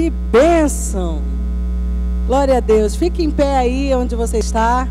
Que bênção! Glória a Deus. Fique em pé aí onde você está.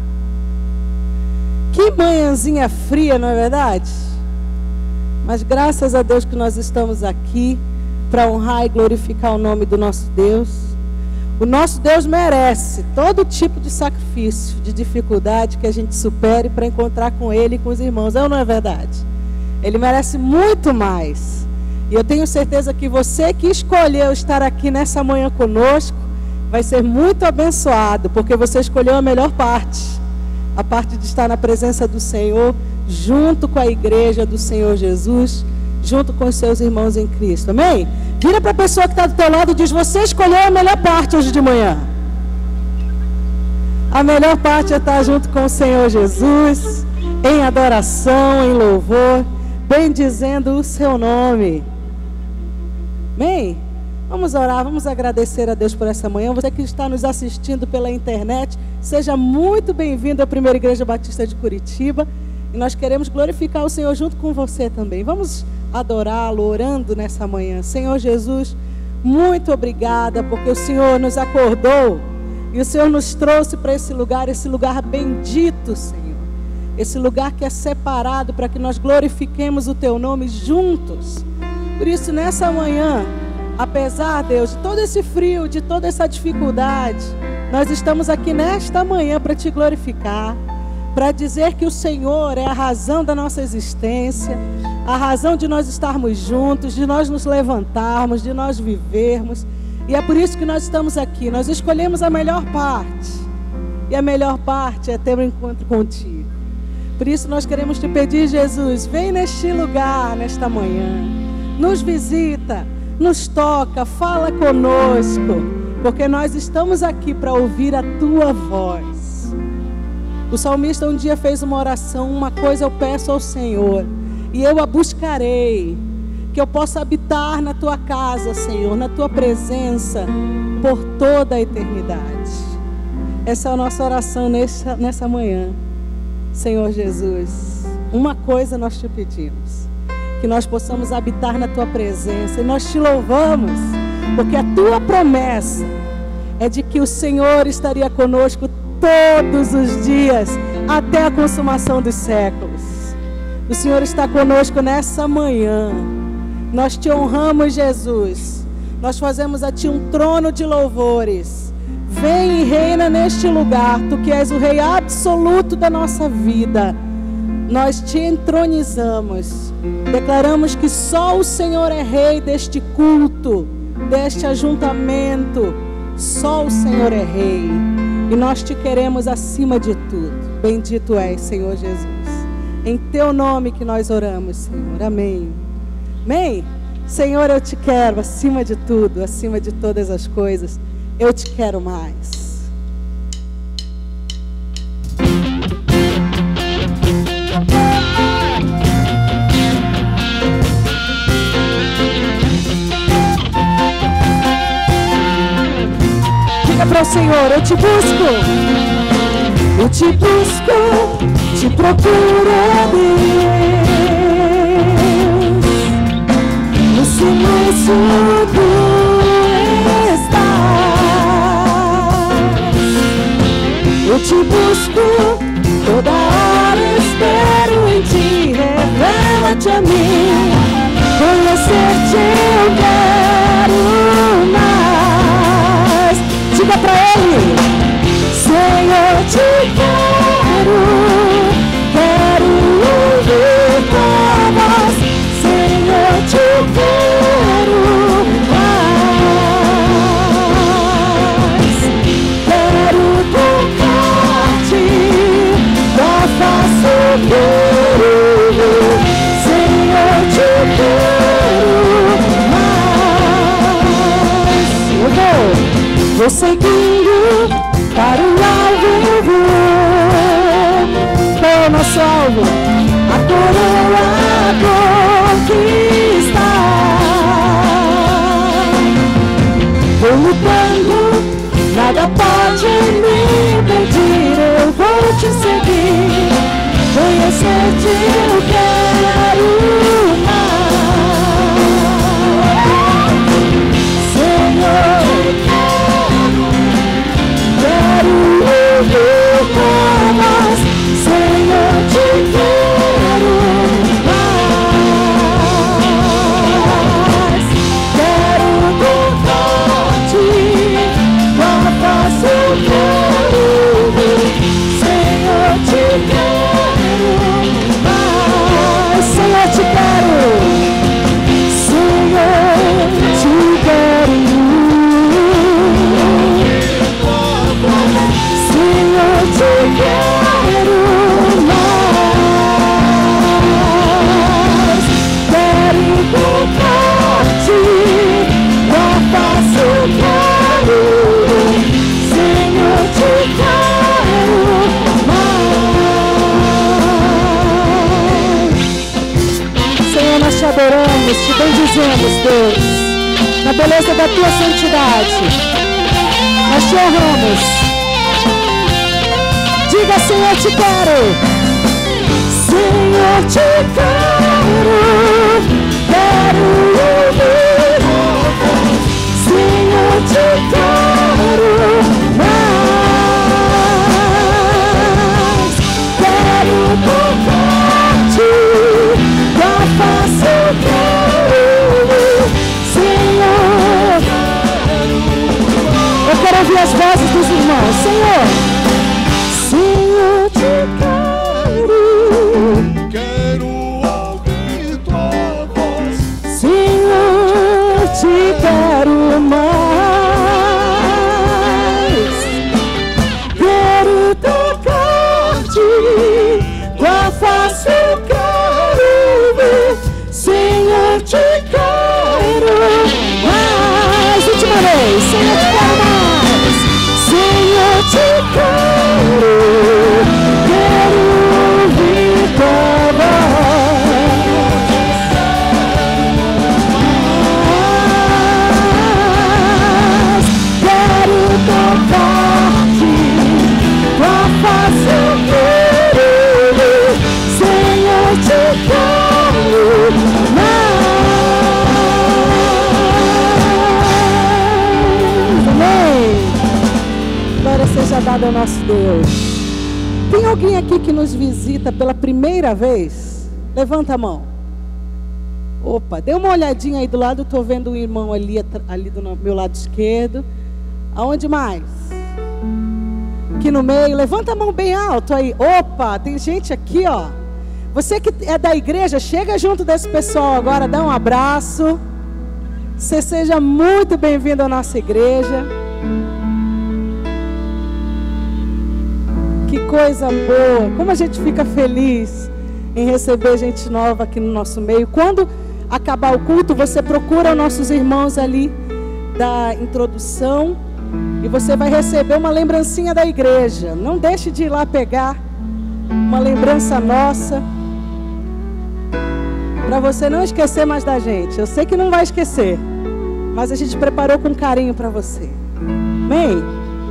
Que manhãzinha fria, não é verdade? Mas graças a Deus que nós estamos aqui para honrar e glorificar o nome do nosso Deus. O nosso Deus merece todo tipo de sacrifício, de dificuldade que a gente supere para encontrar com Ele e com os irmãos. É ou não é verdade? Ele merece muito mais. E eu tenho certeza que você que escolheu estar aqui nessa manhã conosco vai ser muito abençoado, porque você escolheu a melhor parte. A parte de estar na presença do Senhor, junto com a igreja do Senhor Jesus, junto com os seus irmãos em Cristo. Amém? Vira para a pessoa que está do teu lado e diz: você escolheu a melhor parte hoje de manhã. A melhor parte é estar junto com o Senhor Jesus, em adoração, em louvor, bendizendo o seu nome. Amém? Vamos orar, vamos agradecer a Deus por essa manhã. Você que está nos assistindo pela internet, seja muito bem-vindo à Primeira Igreja Batista de Curitiba. E nós queremos glorificar o Senhor junto com você também. Vamos adorá-lo orando nessa manhã. Senhor Jesus, muito obrigada, porque o Senhor nos acordou e o Senhor nos trouxe para esse lugar bendito, Senhor. Esse lugar que é separado para que nós glorifiquemos o Teu nome juntos. Por isso, nessa manhã, apesar, Deus, de todo esse frio, de toda essa dificuldade, nós estamos aqui nesta manhã para Te glorificar, para dizer que o Senhor é a razão da nossa existência, a razão de nós estarmos juntos, de nós nos levantarmos, de nós vivermos. E é por isso que nós estamos aqui. Nós escolhemos a melhor parte. E a melhor parte é ter um encontro contigo. Por isso nós queremos Te pedir, Jesus, vem neste lugar, nesta manhã. Nos visita, nos toca, fala conosco, porque nós estamos aqui para ouvir a Tua voz. O salmista um dia fez uma oração: uma coisa eu peço ao Senhor, e eu a buscarei, que eu possa habitar na Tua casa, Senhor, na Tua presença, por toda a eternidade. Essa é a nossa oração nessa manhã. Senhor Jesus, uma coisa nós Te pedimos: que nós possamos habitar na Tua presença. E nós Te louvamos, porque a Tua promessa é de que o Senhor estaria conosco todos os dias, até a consumação dos séculos. O Senhor está conosco nessa manhã. Nós Te honramos, Jesus. Nós fazemos a Ti um trono de louvores. Vem e reina neste lugar, Tu que és o Rei absoluto da nossa vida. Nós Te entronizamos. Declaramos que só o Senhor é Rei deste culto, deste ajuntamento. Só o Senhor é Rei. E nós Te queremos acima de tudo. Bendito és, Senhor Jesus. Em Teu nome que nós oramos, Senhor. Amém. Amém? Senhor, eu Te quero acima de tudo, acima de todas as coisas. Eu Te quero mais. Diga para o Senhor: eu Te busco. Eu Te busco, Te procuro, Deus. No silêncio Tu estás. Eu Te busco, toda hora espero em Ti. Revela-te a mim, conhecer-te eu quero mais. Diga pra Ele: Senhor, Te quero ouvir Tua voz. Senhor, Te quero mais. Quero tocar-te da face do Senhor, Te quero mais. Vou seguindo para o alvo. Qual é o nosso alvo? A coroa conquistar. Vou lutando, nada pode me impedir. Eu vou Te seguir, conhecer-te eu quero mais. Senhor, Deus, na beleza da tua santidade. Nós te honramos. Diga, Senhor, te quero. Senhor, te quero. Quero ouvir. Senhor, te quero mais. Quero tocar-te. Tua face eu quero. Senhor, eu quero ouvir as vozes dos irmãos. Senhor, Senhor, te quero. Quero ouvir tua voz. Senhor, te quero mais. Quero tocar-te. Tua face eu quero ver. Senhor, te quero mais. Última vez. Senhor, te quero mais. Senhor, te quero. Quero ouvir tua voz. Quero tocar-te. Tua face eu quero ver. Senhor, te quero mais. Amém. Glória seja dada ao nosso Deus. Tem alguém aqui que nos visita pela primeira vez? Levanta a mão. Opa, dê uma olhadinha aí do lado. Estou vendo um irmão ali do meu lado esquerdo. Aonde mais? Aqui no meio. Levanta a mão bem alto aí. Opa, tem gente aqui, ó. Você que é da igreja, chega junto desse pessoal agora, dá um abraço. Você seja muito bem-vindo à nossa igreja. Que coisa boa. Como a gente fica feliz em receber gente nova aqui no nosso meio. Quando acabar o culto, você procura os nossos irmãos ali da introdução e você vai receber uma lembrancinha da igreja. Não deixe de ir lá pegar uma lembrança nossa, para você não esquecer mais da gente. Eu sei que não vai esquecer, mas a gente preparou com carinho para você. Amém?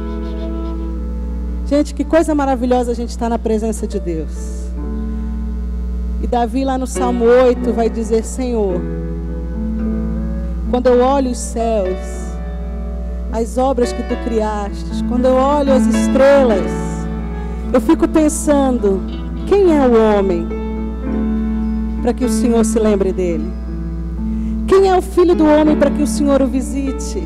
Gente, que coisa maravilhosa a gente estar na presença de Deus. E Davi lá no Salmo 8 vai dizer: Senhor, quando eu olho os céus, as obras que tu criaste, quando eu olho as estrelas, eu fico pensando, quem é o homem para que o Senhor se lembre dele? Quem é o filho do homem para que o Senhor o visite?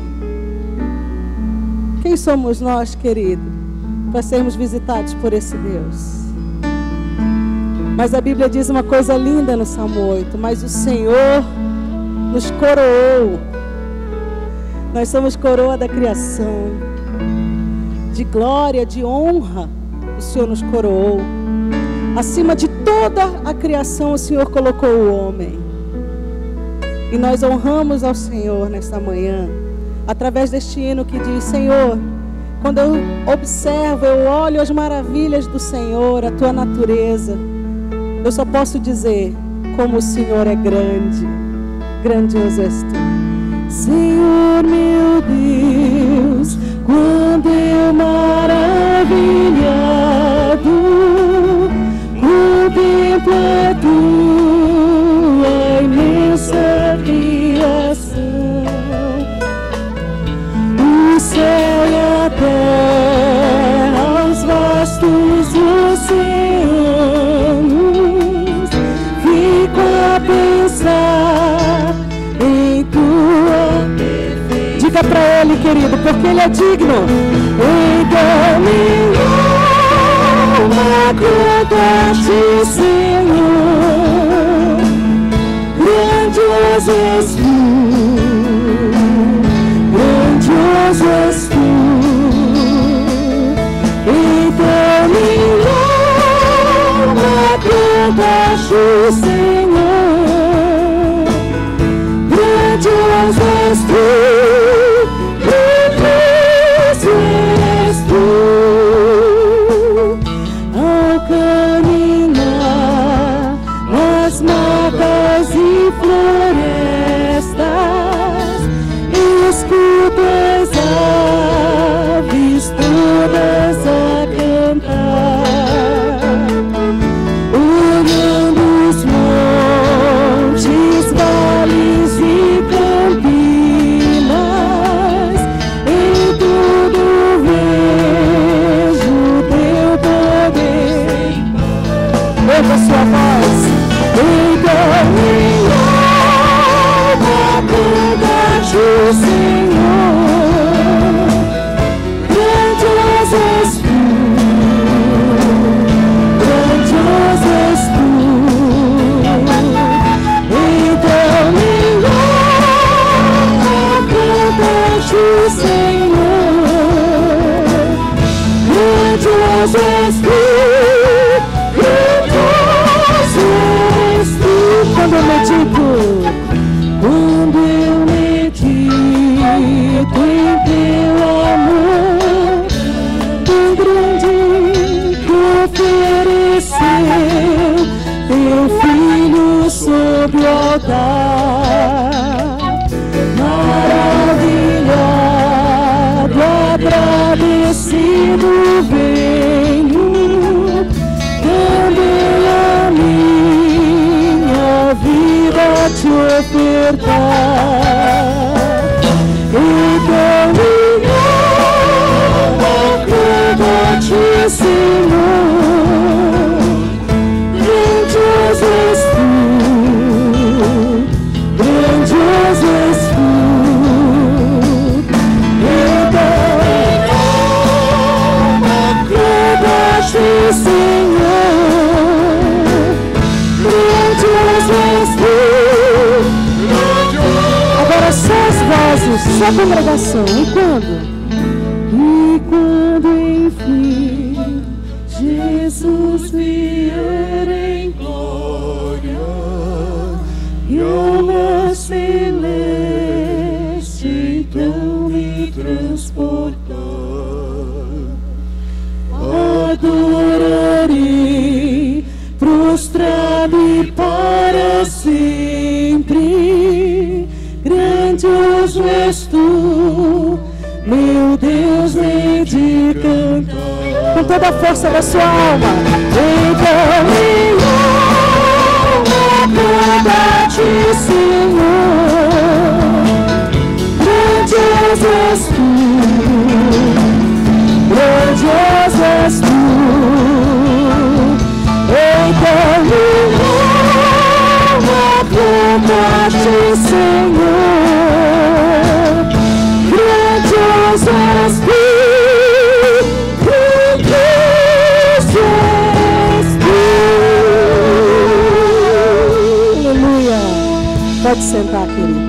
Quem somos nós, querido, para sermos visitados por esse Deus? Mas a Bíblia diz uma coisa linda no Salmo 8: mas o Senhor nos coroou. Nós somos coroa da criação. De glória, de honra, o Senhor nos coroou. Acima de toda a criação, o Senhor colocou o homem. E nós honramos ao Senhor nesta manhã, através deste hino que diz: Senhor, quando eu observo, eu olho as maravilhas do Senhor, a tua natureza, eu só posso dizer como o Senhor é grande, grandioso és tu. Senhor meu Deus, quando eu maravilhado contemplo a tua imensa criação, o céu e a terra, os vastos oceanos, fico a pensar em tua perfeição. Diga pra ele, querido, porque ele é digno. Então minha alma cantaste, Senhor, grandioso és tu, grandioso és tu. Então minha alma cantaste, Senhor, grandioso és tu, grandioso és tu. Ao caminhar nas matas e florestas, Só a congregação. E quando? E quando enfim Jesus vier em glória e alma celeste então me transportar, adorarei prostrado e para sempre. Grandioso és tu, meu Deus, nem de cantar. Com toda a força da sua alma. Então minha alma canta a ti, Senhor. Grandioso és tu, grandioso és tu. Então minha alma canta a ti, Senhor. Grandioso és tu, grandioso és tu. Aleluia. Pode sentar, querido.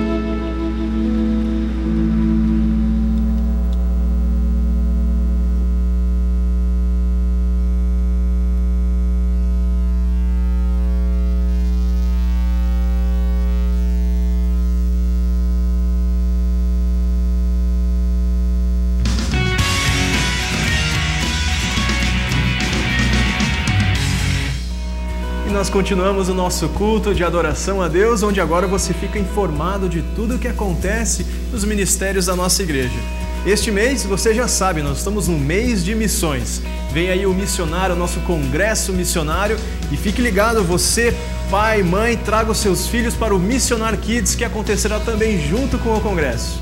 Nós continuamos o nosso culto de adoração a Deus, onde agora você fica informado de tudo o que acontece nos ministérios da nossa igreja. Este mês, você já sabe, nós estamos no mês de missões. Vem aí o missionário, o nosso congresso missionário, e fique ligado, você, pai, mãe, traga os seus filhos para o Missionar Kids, que acontecerá também junto com o congresso.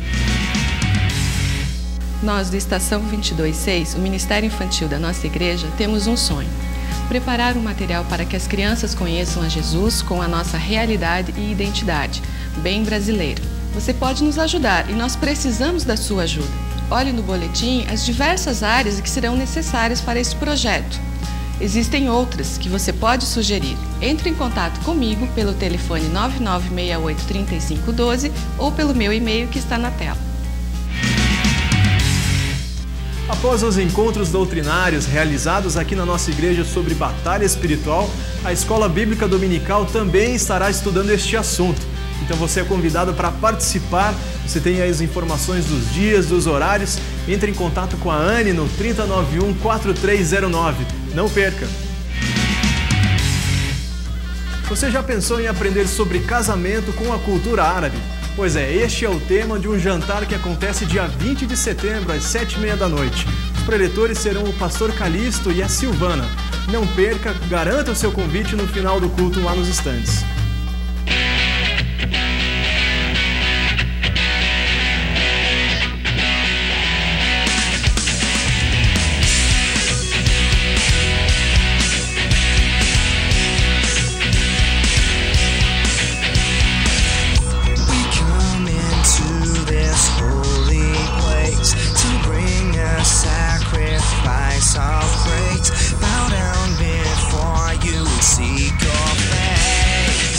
Nós do Estação 22.6, o Ministério Infantil da nossa igreja, temos um sonho: preparar um material para que as crianças conheçam a Jesus com a nossa realidade e identidade, bem brasileira. Você pode nos ajudar e nós precisamos da sua ajuda. Olhe no boletim as diversas áreas que serão necessárias para esse projeto. Existem outras que você pode sugerir. Entre em contato comigo pelo telefone 9968-3512 ou pelo meu e-mail que está na tela. Após os encontros doutrinários realizados aqui na nossa igreja sobre batalha espiritual, a Escola Bíblica Dominical também estará estudando este assunto. Então você é convidado para participar, você tem aí as informações dos dias, dos horários, entre em contato com a Anne no 3091-4309. Não perca! Você já pensou em aprender sobre casamento com a cultura árabe? Pois é, este é o tema de um jantar que acontece dia 20 de setembro, às 7h30 da noite. Os preletores serão o pastor Calixto e a Silvana. Não perca, garanta o seu convite no final do culto lá nos estandes. Bow down before you, seek your face.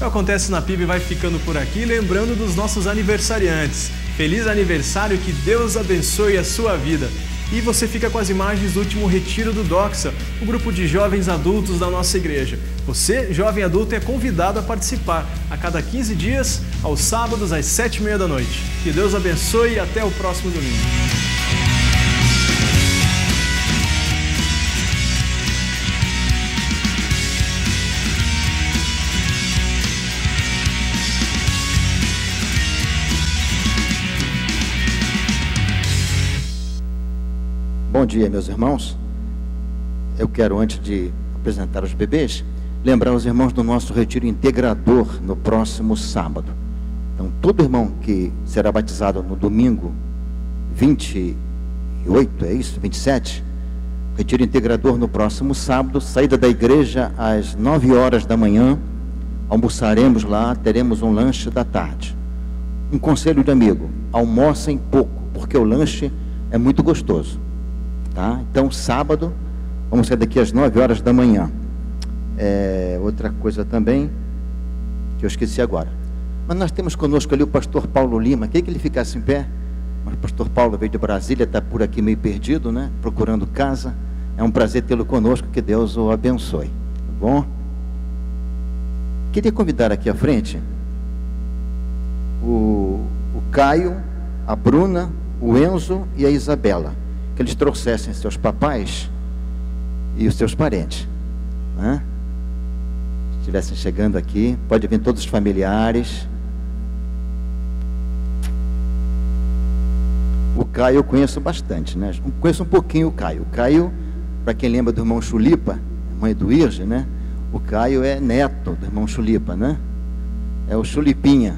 O Acontece na PIB vai ficando por aqui, lembrando dos nossos aniversariantes. Feliz aniversário, que Deus abençoe a sua vida. E você fica com as imagens do último retiro do Doxa, o grupo de jovens adultos da nossa igreja. Você, jovem adulto, é convidado a participar a cada 15 dias, aos sábados, às 7h30 da noite. Que Deus abençoe e até o próximo domingo. Bom dia, meus irmãos. Eu quero, antes de apresentar os bebês, lembrar os irmãos do nosso retiro integrador no próximo sábado. Então, todo irmão que será batizado no domingo 28, é isso? 27? Retiro integrador no próximo sábado, saída da igreja às 9 horas da manhã, almoçaremos lá, teremos um lanche da tarde. Um conselho de amigo: almocem pouco, porque o lanche é muito gostoso. Tá? Então, sábado, vamos sair daqui às 9 horas da manhã. Outra coisa também, que eu esqueci agora. Mas nós temos conosco ali o pastor Paulo Lima. Queria que ele ficasse em pé. Mas o pastor Paulo veio de Brasília, está por aqui meio perdido, né? Procurando casa. É um prazer tê-lo conosco, que Deus o abençoe. Tá bom? Queria convidar aqui à frente o Caio, a Bruna, o Enzo e a Isabela. Que eles trouxessem seus papais e os seus parentes, né? Se estivessem chegando aqui, pode vir todos os familiares. O Caio eu conheço bastante, né? Conheço um pouquinho o Caio. O Caio, para quem lembra do irmão Chulipa, mãe do Irge, né? O Caio é neto do irmão Chulipa, né? É o Chulipinha.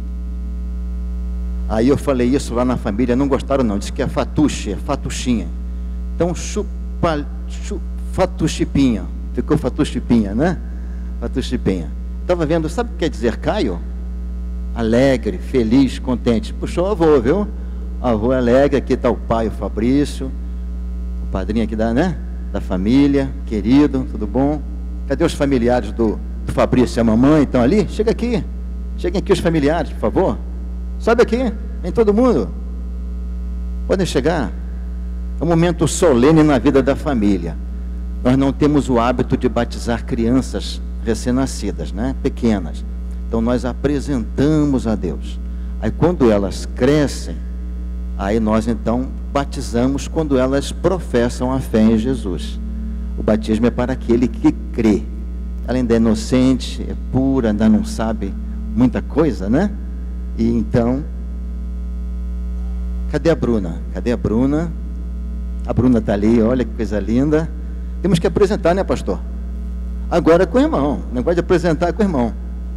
Aí eu falei isso lá na família, não gostaram não, disse que é fatuche, é fatuchinha. Então fatuchipinha, ficou fatuchipinha, né? Fatuchipinha. Estava vendo, sabe o que quer dizer Caio? Alegre, feliz, contente. Puxou o avô, viu? Avô alegre, aqui está o pai, o Fabrício, o padrinho aqui da família, querido, tudo bom? Cadê os familiares do Fabrício e a mamãe? Estão ali? Chega aqui, cheguem aqui os familiares, por favor. Sobe aqui, vem todo mundo. Podem chegar. É um momento solene na vida da família. Nós não temos o hábito de batizar crianças recém-nascidas, né? Pequenas. Então nós apresentamos a Deus. Aí quando elas crescem, aí nós então batizamos quando elas professam a fé em Jesus. O batismo é para aquele que crê. Ela ainda é inocente, é pura, ainda não sabe muita coisa, né? E então, cadê a Bruna? Cadê a Bruna? A Bruna está ali, olha que coisa linda. Temos que apresentar, né, pastor? Agora com o irmão, o negócio de apresentar com o irmão.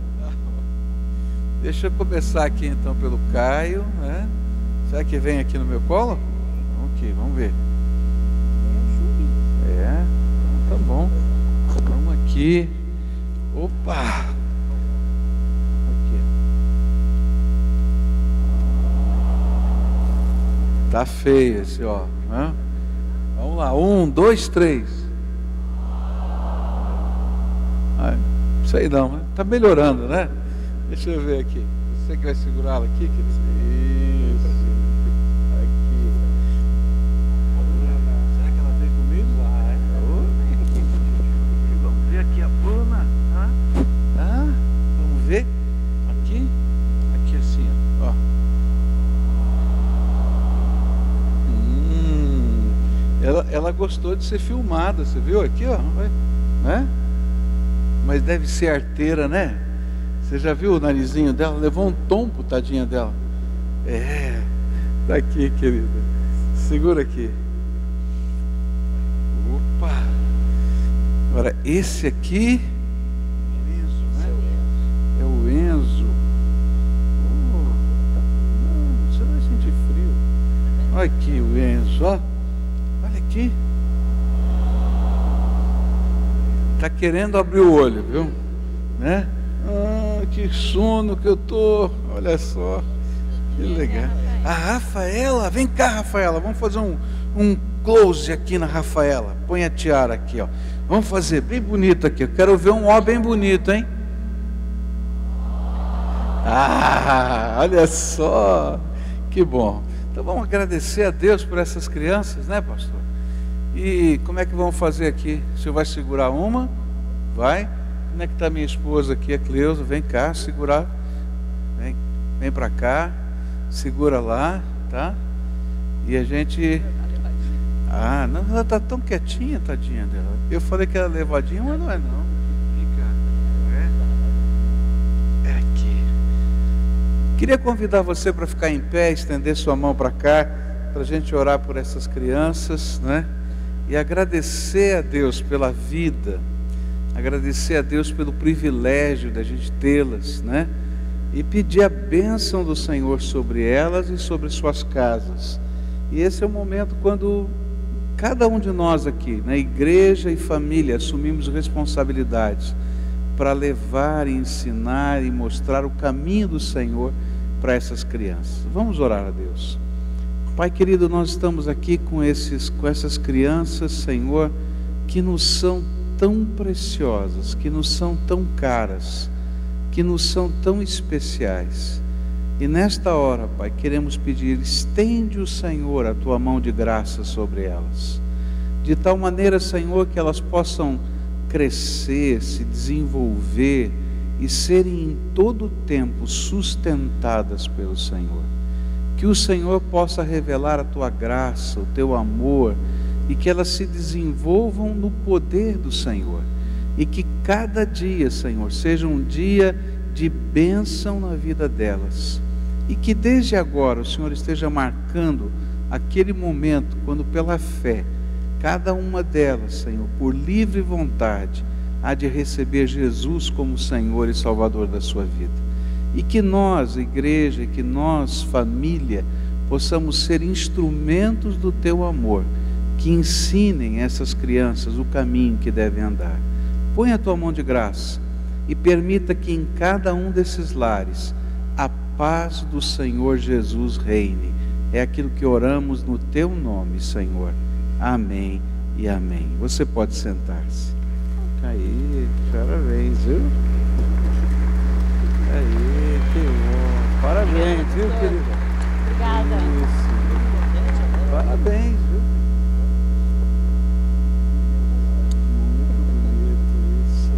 Deixa eu começar aqui então pelo Caio, né? Será que vem aqui no meu colo? Ok, vamos ver. Então tá bom. Vamos aqui. Opa! Tá feio esse, ó. Né? Vamos lá, 1, 2, 3. Isso aí não, né? Tá melhorando, né? Deixa eu ver aqui. Você que vai segurá-la aqui, querido? Isso. Aqui. Será que ela vem comigo? Vai. Vamos ver aqui a Bruna. Vamos ver. Aqui. Aqui assim, ó. Ela gostou de ser filmada, você viu aqui, ó, né? Mas deve ser arteira, né? Você já viu o narizinho dela? Levou um tombo, tadinha dela. Tá aqui, querida. Segura aqui. Opa! Agora, esse aqui Enzo, né? É o Enzo. Você vai sentir frio. Olha aqui o Enzo, ó. Aqui. Tá querendo abrir o olho, viu? Né? Que sono que eu tô. Olha só. Que legal. A Rafaela, vem cá, Rafaela. Vamos fazer um close aqui na Rafaela. Põe a tiara aqui, ó. Vamos fazer bem bonito aqui. Eu quero ver um ó bem bonito, hein? Ah, olha só, que bom. Então vamos agradecer a Deus por essas crianças, né, pastor? E como é que vamos fazer aqui? O senhor vai segurar uma? Vai? Como é que está minha esposa aqui, a Cleusa? Vem cá, segurar. Vem para cá, segura lá, tá? E a gente... Ah, não, ela está tão quietinha, tadinha dela. Eu falei que era levadinha, mas não é não. Vem cá. É aqui. Queria convidar você para ficar em pé, estender sua mão para cá, para a gente orar por essas crianças, né? E agradecer a Deus pela vida, agradecer a Deus pelo privilégio da gente tê-las, né? E pedir a bênção do Senhor sobre elas e sobre suas casas. E esse é o momento quando cada um de nós aqui, na igreja e família, assumimos responsabilidades para levar, ensinar e mostrar o caminho do Senhor para essas crianças. Vamos orar a Deus. Pai querido, nós estamos aqui com essas crianças, Senhor, que nos são tão preciosas, que nos são tão caras, que nos são tão especiais. E nesta hora, Pai, queremos pedir, estende o Senhor a Tua mão de graça sobre elas, de tal maneira, Senhor, que elas possam crescer, se desenvolver e serem em todo o tempo sustentadas pelo Senhor. Que o Senhor possa revelar a Tua graça, o Teu amor, e que elas se desenvolvam no poder do Senhor. E que cada dia, Senhor, seja um dia de bênção na vida delas. E que desde agora o Senhor esteja marcando aquele momento, quando pela fé, cada uma delas, Senhor, por livre vontade, há de receber Jesus como Senhor e Salvador da sua vida. E que nós, igreja, que nós, família, possamos ser instrumentos do Teu amor, que ensinem essas crianças o caminho que devem andar. Põe a Tua mão de graça e permita que em cada um desses lares a paz do Senhor Jesus reine. É aquilo que oramos no Teu nome, Senhor. Amém e amém. Você pode sentar-se. Aí, parabéns, viu? Aí, que bom. Parabéns, viu, querida? Obrigada. Isso. Parabéns, viu? Muito bonito isso.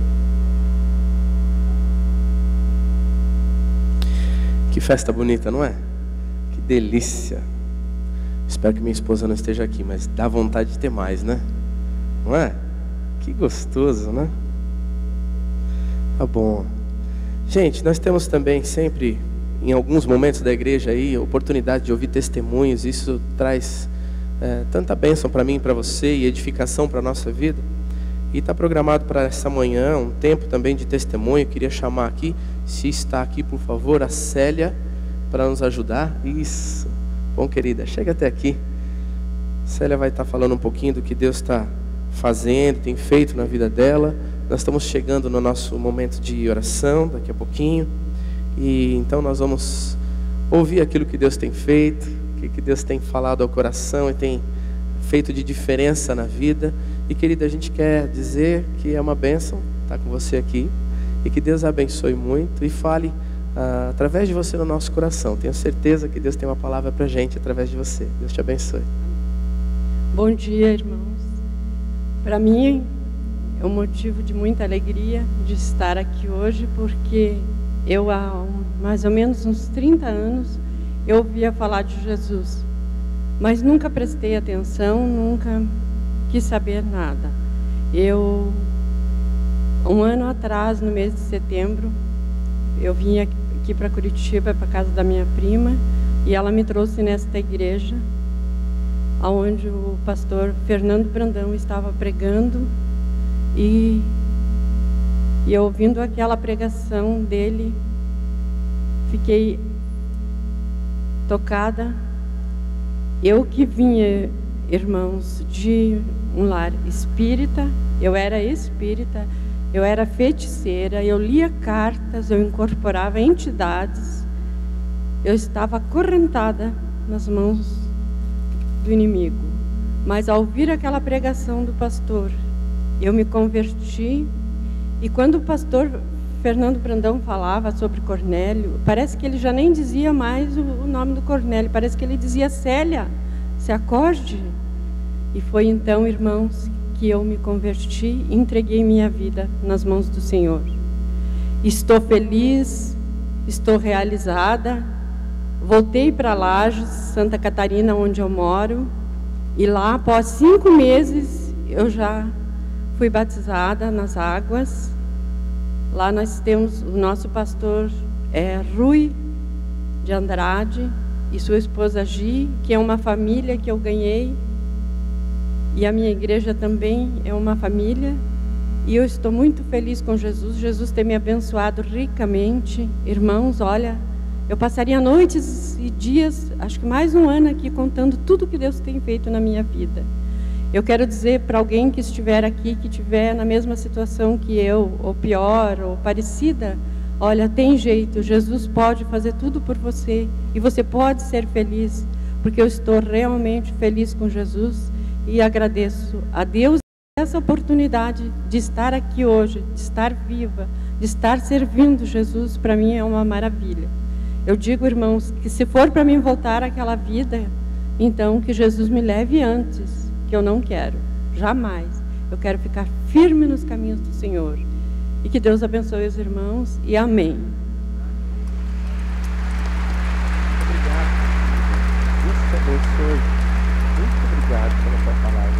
Que festa bonita, não é? Que delícia. Espero que minha esposa não esteja aqui, mas dá vontade de ter mais, né? Não é? Que gostoso, né? Tá bom. Gente, nós temos também sempre, em alguns momentos da igreja aí, a oportunidade de ouvir testemunhos. Isso traz tanta bênção para mim e para você e edificação para a nossa vida. E está programado para essa manhã um tempo também de testemunho. Eu queria chamar aqui, se está aqui, por favor, a Célia, para nos ajudar. Isso. Bom, querida, chega até aqui. Célia vai estar falando um pouquinho do que Deus está fazendo, tem feito na vida dela. Nós estamos chegando no nosso momento de oração daqui a pouquinho. E então nós vamos ouvir aquilo que Deus tem feito, o que Deus tem falado ao coração e tem feito de diferença na vida. E querida, a gente quer dizer que é uma bênção estar com você aqui e que Deus a abençoe muito e fale através de você no nosso coração. Tenho certeza que Deus tem uma palavra para a gente através de você. Deus te abençoe. Bom dia, irmãos. Para mim é um motivo de muita alegria de estar aqui hoje, porque eu há mais ou menos uns 30 anos eu ouvia falar de Jesus, mas nunca prestei atenção, nunca quis saber nada. Um ano atrás, no mês de setembro, eu vim aqui para Curitiba, para casa da minha prima, e ela me trouxe nesta igreja, onde o pastor Fernando Brandão estava pregando, e eu ouvindo aquela pregação dele, fiquei tocada. Eu que vinha, irmãos, de um lar espírita, eu era espírita, eu era feiticeira, eu lia cartas, eu incorporava entidades, eu estava acorrentada nas mãos do inimigo. Mas ao ouvir aquela pregação do pastor, eu me converti, e quando o pastor Fernando Brandão falava sobre Cornélio, parece que ele já nem dizia mais o nome do Cornélio, parece que ele dizia: Célia, se acorde. E foi então, irmãos, que eu me converti e entreguei minha vida nas mãos do Senhor. Estou feliz, estou realizada. Voltei para Lages, Santa Catarina, onde eu moro, e lá, após 5 meses, eu já fui batizada nas águas. Lá nós temos o nosso pastor Rui de Andrade e sua esposa Gi, que é uma família que eu ganhei. E a minha igreja também é uma família. E eu estou muito feliz com Jesus. Jesus tem me abençoado ricamente. Irmãos, olha, eu passaria noites e dias, acho que mais um ano aqui, contando tudo que Deus tem feito na minha vida. Eu quero dizer para alguém que estiver aqui, que estiver na mesma situação que eu, ou pior, ou parecida, olha, tem jeito, Jesus pode fazer tudo por você, e você pode ser feliz, porque eu estou realmente feliz com Jesus, e agradeço a Deus essa oportunidade de estar aqui hoje, de estar viva, de estar servindo Jesus. Para mim é uma maravilha. Eu digo, irmãos, que se for para mim voltar àquela vida, então que Jesus me leve antes, que eu não quero, jamais. Eu quero ficar firme nos caminhos do Senhor. E que Deus abençoe os irmãos, e amém. Obrigado. Deus te abençoe. Muito obrigado pela tua palavra.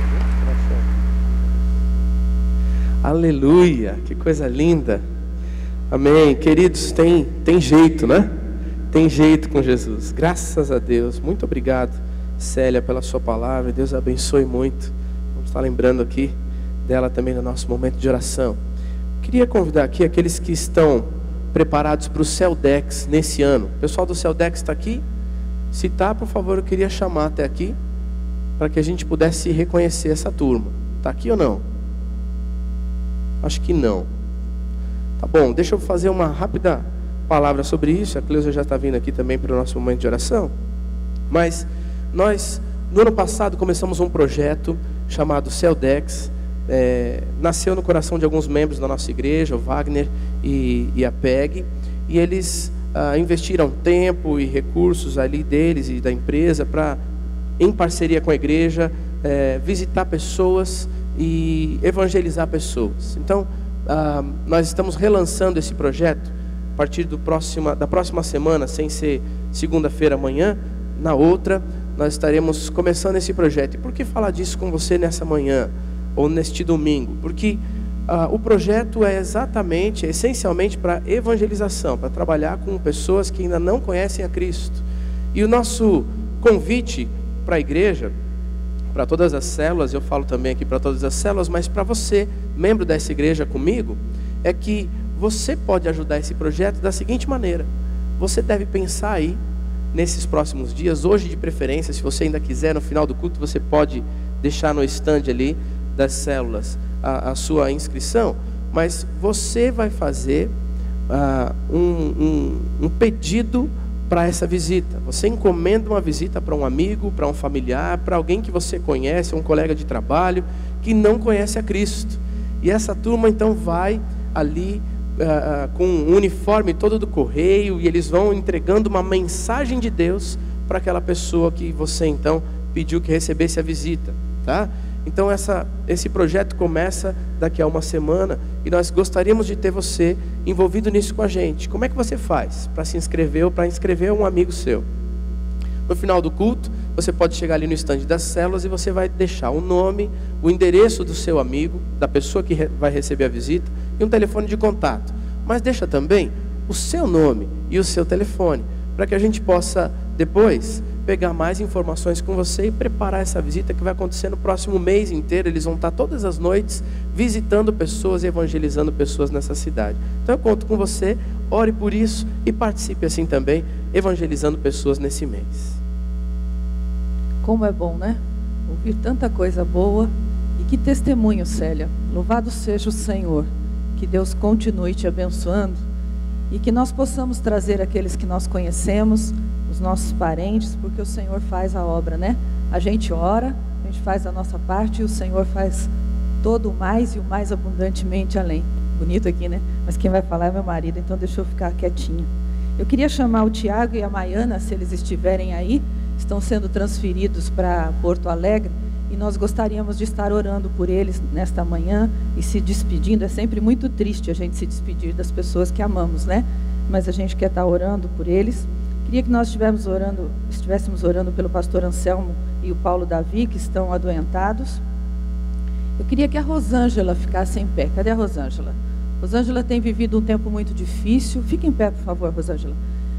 Aleluia, que coisa linda. Amém. Queridos, tem jeito, né? Tem jeito com Jesus. Graças a Deus. Muito obrigado, Célia, pela sua palavra. Deus a abençoe muito. Vamos estar lembrando aqui dela também no nosso momento de oração. Queria convidar aqui aqueles que estão preparados para o Celdex nesse ano. O pessoal do Celdex está aqui? Se está, por favor, eu queria chamar até aqui para que a gente pudesse reconhecer essa turma. Está aqui ou não? Acho que não. Tá bom, deixa eu fazer uma rápida palavra sobre isso. A Cleusa já está vindo aqui também para o nosso momento de oração. Mas nós, no ano passado, começamos um projeto chamado Celdex. Nasceu no coração de alguns membros da nossa igreja, o Wagner e a Peg. E eles investiram tempo e recursos ali deles e da empresa para, em parceria com a igreja, visitar pessoas e evangelizar pessoas. Então, nós estamos relançando esse projeto a partir da próxima semana, sem ser segunda-feira amanhã, na outra, nós estaremos começando esse projeto. E por que falar disso com você nessa manhã, ou neste domingo? Porque o projeto é essencialmente para evangelização, para trabalhar com pessoas que ainda não conhecem a Cristo. E o nosso convite para a igreja, para todas as células, eu falo também aqui para todas as células, mas para você, membro dessa igreja comigo, é que você pode ajudar esse projeto da seguinte maneira. Você deve pensar aí, nesses próximos dias, hoje de preferência, se você ainda quiser, no final do culto, você pode deixar no stand ali das células a sua inscrição, mas você vai fazer um pedido para essa visita. Você encomenda uma visita para um amigo, para um familiar, para alguém que você conhece, um colega de trabalho, que não conhece a Cristo. E essa turma então vai ali com um uniforme todo do correio, e eles vão entregando uma mensagem de Deus para aquela pessoa que você então pediu que recebesse a visita, tá? Então esse projeto começa daqui a uma semana, e nós gostaríamos de ter você envolvido nisso com a gente. Como é que você faz para se inscrever ou para inscrever um amigo seu? No final do culto, você pode chegar ali no estande das células e você vai deixar o nome, o endereço do seu amigo, da pessoa que vai receber a visita, e um telefone de contato. Mas deixa também o seu nome e o seu telefone, para que a gente possa depois pegar mais informações com você e preparar essa visita que vai acontecer no próximo mês inteiro. Eles vão estar todas as noites visitando pessoas e evangelizando pessoas nessa cidade. Então eu conto com você, ore por isso e participe assim também, evangelizando pessoas nesse mês. Como é bom, né? Ouvir tanta coisa boa. E que testemunho, Célia. Louvado seja o Senhor. Que Deus continue te abençoando. E que nós possamos trazer aqueles que nós conhecemos, os nossos parentes, porque o Senhor faz a obra, né? A gente ora, a gente faz a nossa parte, e o Senhor faz todo o mais e o mais abundantemente além. Bonito aqui, né? mas quem vai falar é meu marido, então deixa eu ficar quietinha. Eu queria chamar o Tiago e a Maiana, se eles estiverem aí, estão sendo transferidos para Porto Alegre, e nós gostaríamos de estar orando por eles nesta manhã e se despedindo. É sempre muito triste a gente se despedir das pessoas que amamos, né? Mas a gente quer estar orando por eles. Queria que nós estivéssemos orando pelo pastor Anselmo e o Paulo Davi, que estão adoentados. Eu queria que a Rosângela ficasse em pé. Cadê a Rosângela? Rosângela tem vivido um tempo muito difícil. Fique em pé, por favor, Rosângela.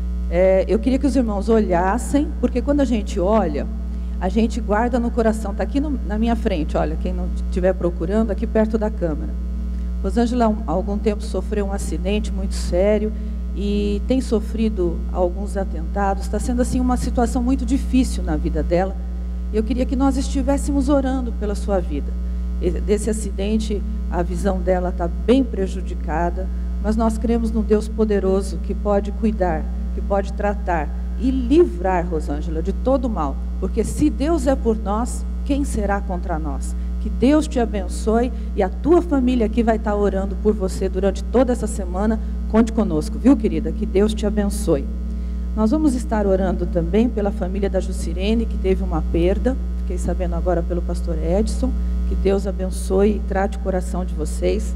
Eu queria que os irmãos olhassem, porque quando a gente olha, a gente guarda no coração. Está aqui na minha frente, olha, quem não estiver procurando, aqui perto da câmera. Rosângela, há algum tempo, sofreu um acidente muito sério e tem sofrido alguns atentados. Está sendo assim uma situação muito difícil na vida dela. Eu queria que nós estivéssemos orando pela sua vida. Desse acidente, a visão dela está bem prejudicada, mas nós cremos num Deus poderoso que pode cuidar, que pode tratar e livrar, Rosângela, de todo mal. Porque se Deus é por nós, quem será contra nós? Que Deus te abençoe, e a tua família aqui vai estar orando por você durante toda essa semana. Conte conosco, viu, querida? Que Deus te abençoe. Nós vamos estar orando também pela família da Jucirene, que teve uma perda. Fiquei sabendo agora pelo pastor Edson. Que Deus abençoe e trate o coração de vocês.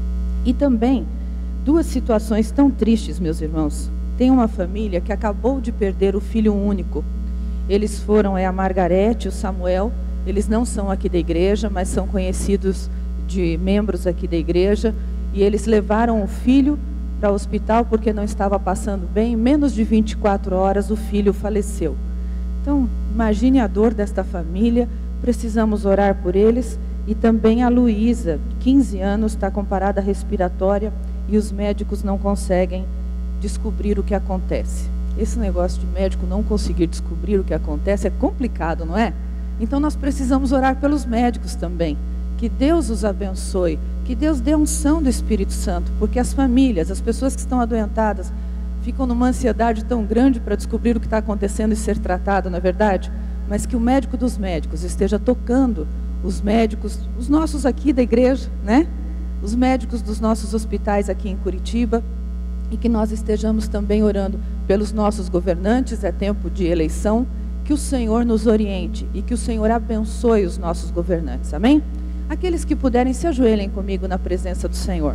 E também, duas situações tão tristes, meus irmãos. Tem uma família que acabou de perder o filho único. Eles foram, a Margarete e o Samuel. Eles não são aqui da igreja, mas são conhecidos de membros aqui da igreja. E eles levaram o filho para o hospital porque não estava passando bem. Em menos de 24 horas o filho faleceu. Então, imagine a dor desta família. Precisamos orar por eles. E também a Luísa, 15 anos, está com parada respiratória e os médicos não conseguem descobrir o que acontece. Esse negócio de médico não conseguir descobrir o que acontece é complicado, não é? Então nós precisamos orar pelos médicos também. Que Deus os abençoe, que Deus dê unção do Espírito Santo, porque as famílias, as pessoas que estão adoentadas, ficam numa ansiedade tão grande para descobrir o que está acontecendo e ser tratado, não é verdade? Mas que o médico dos médicos esteja tocando os médicos, os nossos aqui da igreja, né? Os médicos dos nossos hospitais aqui em Curitiba, e que nós estejamos também orando pelos nossos governantes. É tempo de eleição. Que o Senhor nos oriente e que o Senhor abençoe os nossos governantes, amém? Aqueles que puderem, se ajoelhem comigo na presença do Senhor.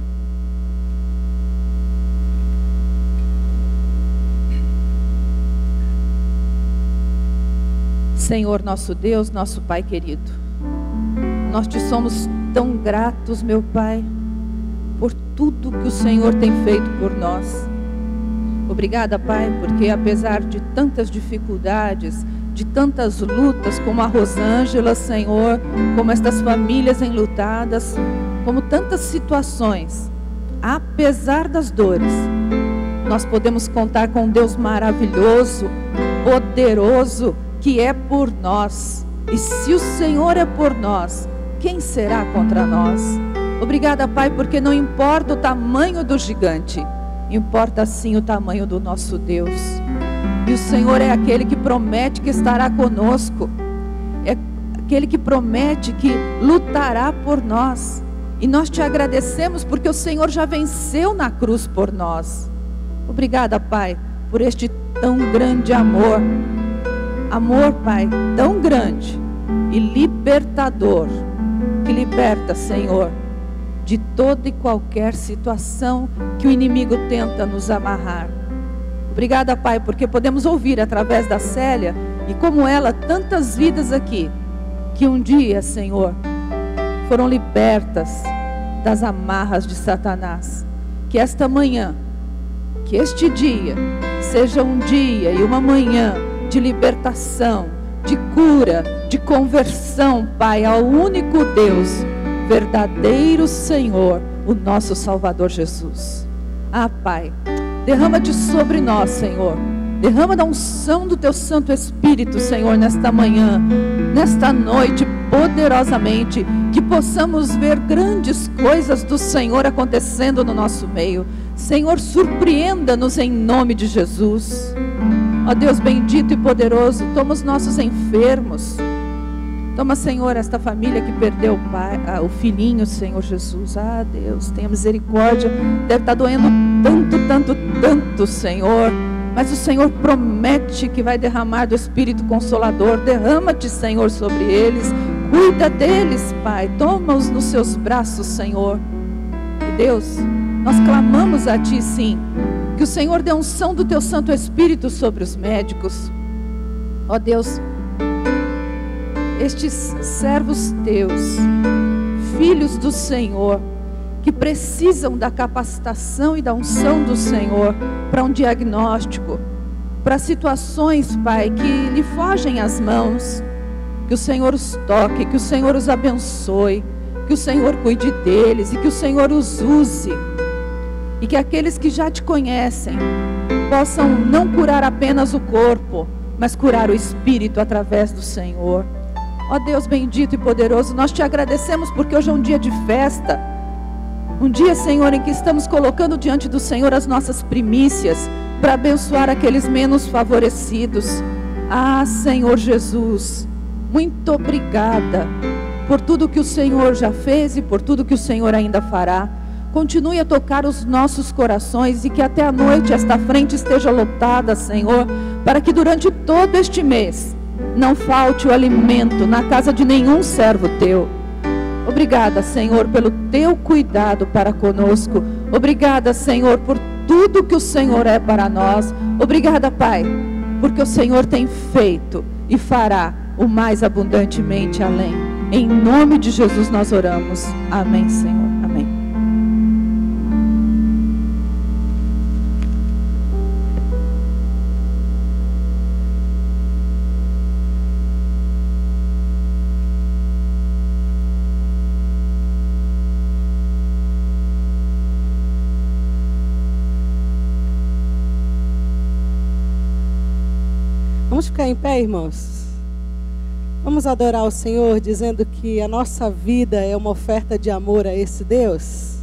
Senhor nosso Deus, nosso Pai querido, nós te somos tão gratos, meu Pai, por tudo que o Senhor tem feito por nós. Obrigada, Pai, porque apesar de tantas dificuldades, de tantas lutas, como a Rosângela, Senhor, como estas famílias enlutadas, como tantas situações, apesar das dores, nós podemos contar com um Deus maravilhoso, poderoso, que é por nós. E se o Senhor é por nós, quem será contra nós? Obrigada, Pai, porque não importa o tamanho do gigante, importa sim o tamanho do nosso Deus. E o Senhor é aquele que promete que estará conosco, é aquele que promete que lutará por nós. E nós te agradecemos porque o Senhor já venceu na cruz por nós. Obrigada, Pai, por este tão grande amor. Amor, Pai, tão grande e libertador, que liberta, Senhor, de toda e qualquer situação que o inimigo tenta nos amarrar. Obrigada, Pai, porque podemos ouvir através da Célia, e como ela, tantas vidas aqui, que um dia, Senhor, foram libertas das amarras de Satanás. Que esta manhã, que este dia, seja um dia e uma manhã de libertação, de cura, de conversão, Pai, ao único Deus, verdadeiro Senhor, o nosso Salvador Jesus. Ah, Pai, derrama-te sobre nós, Senhor. Derrama da unção do Teu Santo Espírito, Senhor, nesta manhã, nesta noite, poderosamente, que possamos ver grandes coisas do Senhor acontecendo no nosso meio. Senhor, surpreenda-nos em nome de Jesus. Ó Deus bendito e poderoso, toma os nossos enfermos, Toma, Senhor, esta família que perdeu o filhinho, Senhor Jesus. Ah, Deus, tenha misericórdia. Deve estar doendo tanto, Senhor. Mas o Senhor promete que vai derramar do Espírito Consolador. Derrama-te, Senhor, sobre eles. Cuida deles, Pai. Toma-os nos seus braços, Senhor. E Deus, nós clamamos a Ti, sim, que o Senhor dê unção do Teu Santo Espírito sobre os médicos. Ó Deus, estes servos Teus, filhos do Senhor, que precisam da capacitação e da unção do Senhor para um diagnóstico, para situações, Pai, que lhe fogem às mãos, que o Senhor os toque, que o Senhor os abençoe, que o Senhor cuide deles e que o Senhor os use, e que aqueles que já Te conhecem possam não curar apenas o corpo, mas curar o espírito através do Senhor. Ó Deus bendito e poderoso, nós Te agradecemos porque hoje é um dia de festa, um dia, Senhor, em que estamos colocando diante do Senhor as nossas primícias para abençoar aqueles menos favorecidos. Ah, Senhor Jesus, muito obrigada por tudo que o Senhor já fez e por tudo que o Senhor ainda fará. Continue a tocar os nossos corações e que até a noite esta frente esteja lotada, Senhor, para que durante todo este mês não falte o alimento na casa de nenhum servo Teu. Obrigada, Senhor, pelo Teu cuidado para conosco. Obrigada, Senhor, por tudo que o Senhor é para nós. Obrigada, Pai, porque o Senhor tem feito e fará o mais abundantemente além. Em nome de Jesus nós oramos. Amém, Senhor. Amém. Vamos ficar em pé, irmãos? Vamos adorar o Senhor dizendo que a nossa vida é uma oferta de amor a esse Deus?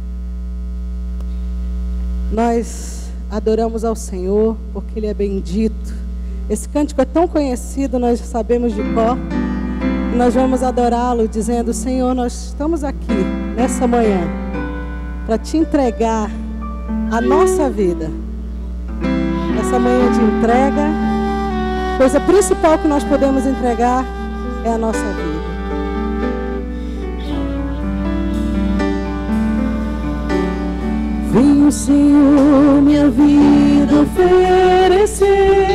Nós adoramos ao Senhor porque Ele é bendito. Esse cântico é tão conhecido, nós sabemos de cor. E nós vamos adorá-lo dizendo: Senhor, nós estamos aqui nessa manhã para Te entregar a nossa vida. Essa manhã de entrega, a coisa principal que nós podemos entregar é a nossa vida. Venho, Senhor, minha vida oferecer,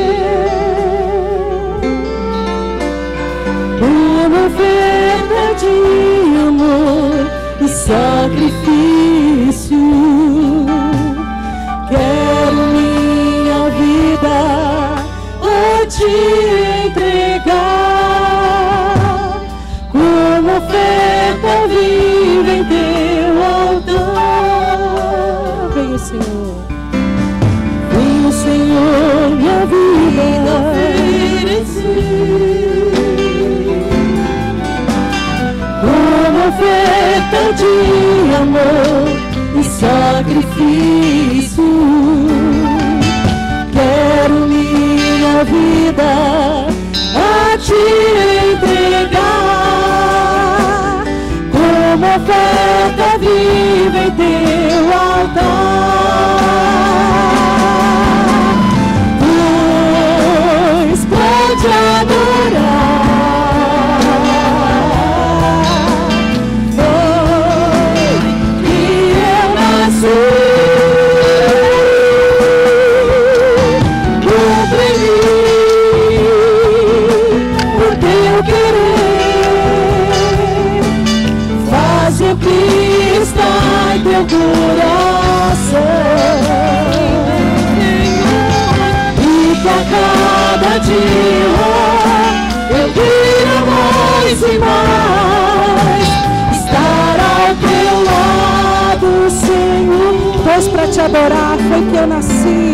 uma oferta de amor e sacrifício. Quero minha vida Te entregar como oferta viva em Teu altar. Venha, Senhor. Venha, Senhor, minha vida oferecer, como oferta de amor e sacrifício. Quero minha vida a Te entregar como oferta viva em Teu altar. Pois pra Te adorar foi que eu nasci. O que está em Teu coração, e que a cada dia eu queira mais e mais estar ao Teu lado, Senhor. Pois para Te adorar foi que eu nasci.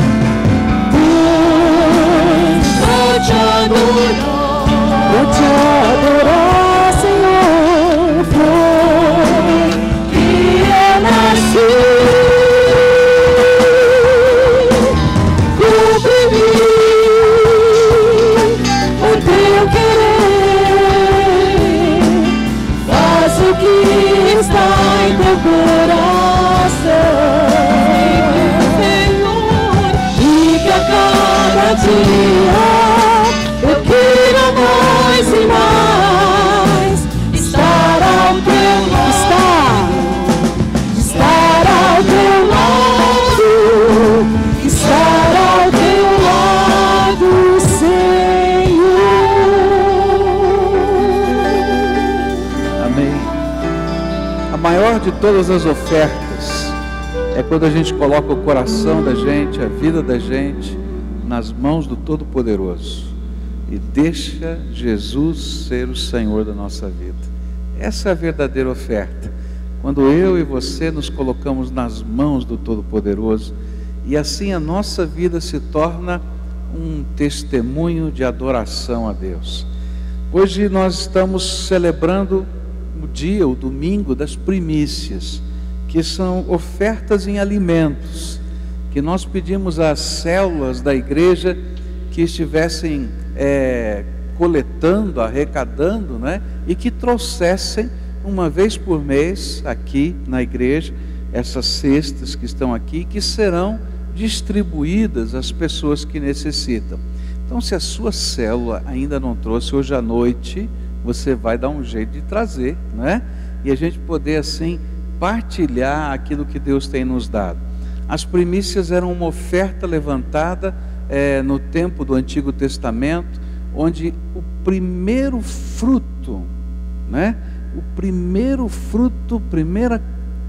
Para Te adorar, Senhor, foi que eu nasci. Cumpri o Teu querer, todas as ofertas é quando a gente coloca o coração da gente, a vida da gente, nas mãos do Todo-Poderoso e deixa Jesus ser o Senhor da nossa vida. Essa é a verdadeira oferta, quando eu e você nos colocamos nas mãos do Todo-Poderoso, e assim a nossa vida se torna um testemunho de adoração a Deus. Hoje nós estamos celebrando o dia, o domingo das primícias, que são ofertas em alimentos, que nós pedimos às células da igreja que estivessem coletando, arrecadando, né? E que trouxessem uma vez por mês aqui na igreja essas cestas que estão aqui, que serão distribuídas às pessoas que necessitam. Então, se a sua célula ainda não trouxe, hoje à noite você vai dar um jeito de trazer, né? E a gente poder assim partilhar aquilo que Deus tem nos dado. As primícias eram uma oferta levantada no tempo do Antigo Testamento, onde o primeiro fruto, né? O primeiro fruto, primeira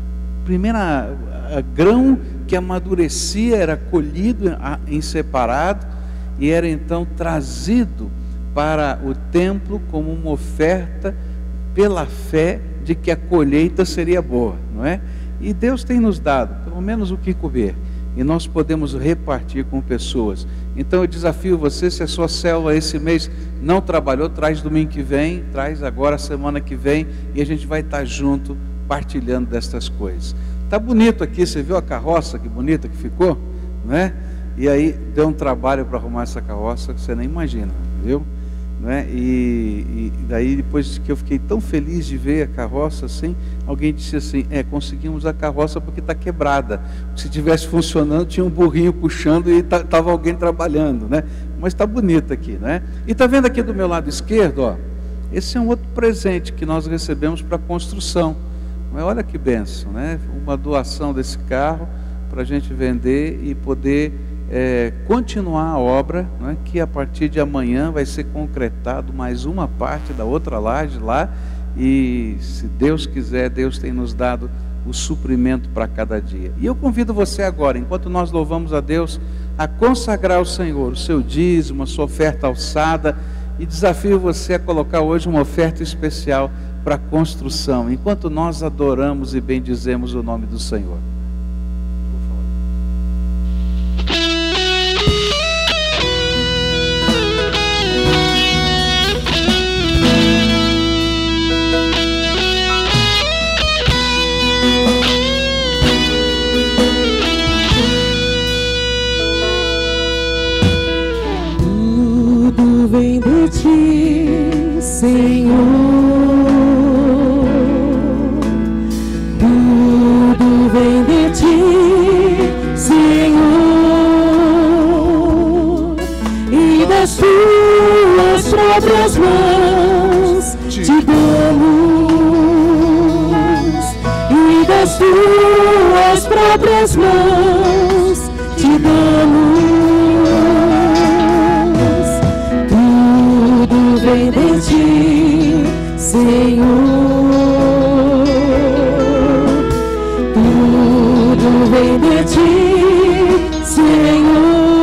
grão que amadurecia era colhido em separado e era então trazido para o templo como uma oferta pela fé de que a colheita seria boa, não é? E Deus tem nos dado pelo menos o que comer, e nós podemos repartir com pessoas. Então eu desafio você, se a sua célula esse mês não trabalhou, traz domingo que vem, traz agora semana que vem, e a gente vai estar junto partilhando destas coisas. Tá bonito aqui, você viu a carroça que bonita que ficou, não é? E aí deu um trabalho para arrumar essa carroça que você nem imagina, viu? Né? E daí depois que eu fiquei tão feliz de ver a carroça assim, alguém disse assim, conseguimos a carroça porque está quebrada, se tivesse funcionando tinha um burrinho puxando e estava alguém trabalhando, né? Mas está bonita aqui, né? E está vendo aqui do meu lado esquerdo, ó, esse é um outro presente que nós recebemos para construção. Mas olha que bênção, né? Uma doação desse carro para a gente vender e poder continuar a obra, né, que a partir de amanhã vai ser concretado mais uma parte da outra laje lá, e se Deus quiser, Deus tem nos dado o suprimento para cada dia. E eu convido você agora, enquanto nós louvamos a Deus, a consagrar ao Senhor o seu dízimo, a sua oferta alçada, e desafio você a colocar hoje uma oferta especial para a construção, enquanto nós adoramos e bendizemos o nome do Senhor. Vem de ti, Senhor, tudo vem de ti, Senhor, e das tuas próprias mãos te damos, e das tuas próprias mãos te damos. Vem de ti, Senhor, tudo vem de ti, Senhor,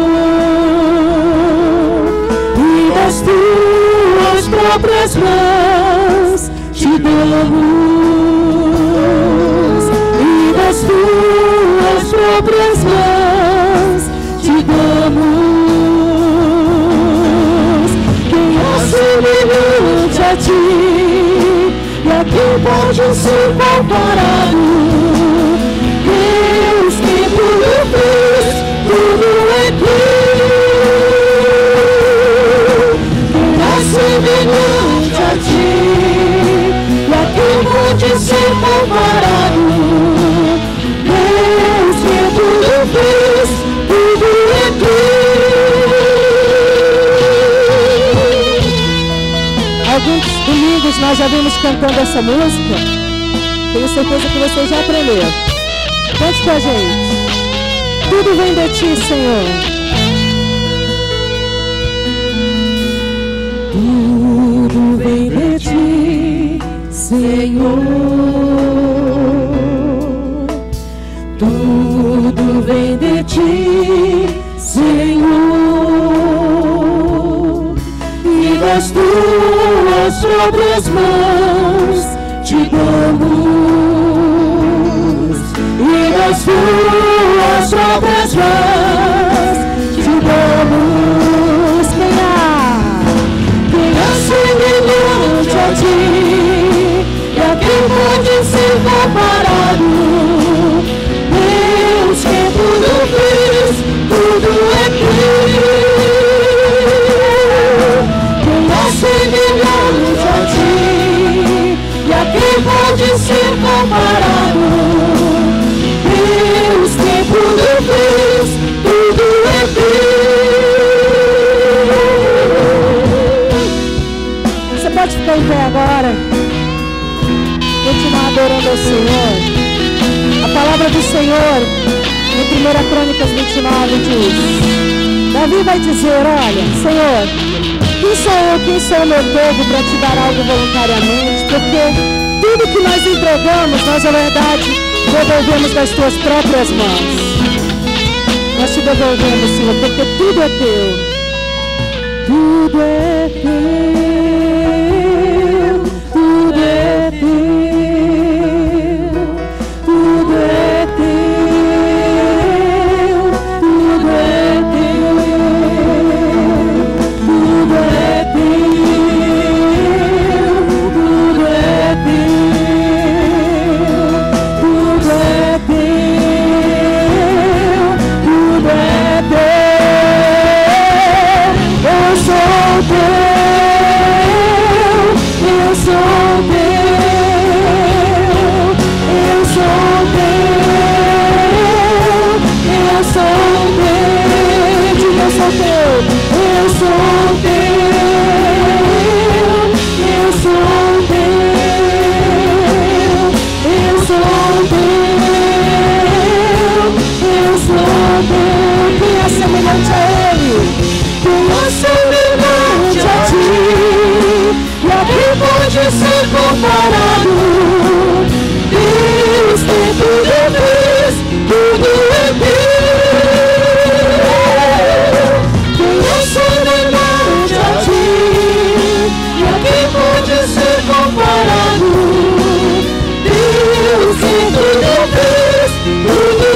e das tuas próprias mãos te damos, e das tuas próprias mãos te damos. Semelhante a ti, e a quem pode ser comparado? Deus que tudo fez, tudo é teu. Quem é semelhante a ti, e a quem pode ser comparado? Deus que tudo fez, tudo é teu. Alguns domingos nós já vimos cantando essa música. Tenho certeza que você já aprendeu. Cante com a gente. Tudo vem de ti, Senhor. Tudo vem de ti, Senhor. ti, Senhor, e das tuas próprias mãos te damos, e das tuas próprias mãos te damos. Quem há semelhante a ti, e a quem pode ser comparado? Deus que tudo fez, tudo é teu. Quem há semelhante a ti, e a quem pode ser comparado? Deus que tudo fez, tudo é teu. Você pode ficar em pé agora, continuar adorando ao Senhor. A palavra do Senhor, em 1 Crônicas 29, diz: Davi vai dizer, olha, Senhor, quem sou o meu povo para te dar algo voluntariamente? Porque tudo que nós entregamos, nós, na verdade, devolvemos das tuas próprias mãos. Nós te devolvemos, Senhor, porque tudo é teu. Tudo é teu, tudo é teu. Ser comparado, Deus tem tudo fez, tudo é teu. Quem é semelhante a ti, e a quem pode ser comparado? Deus tem tudo fez, tudo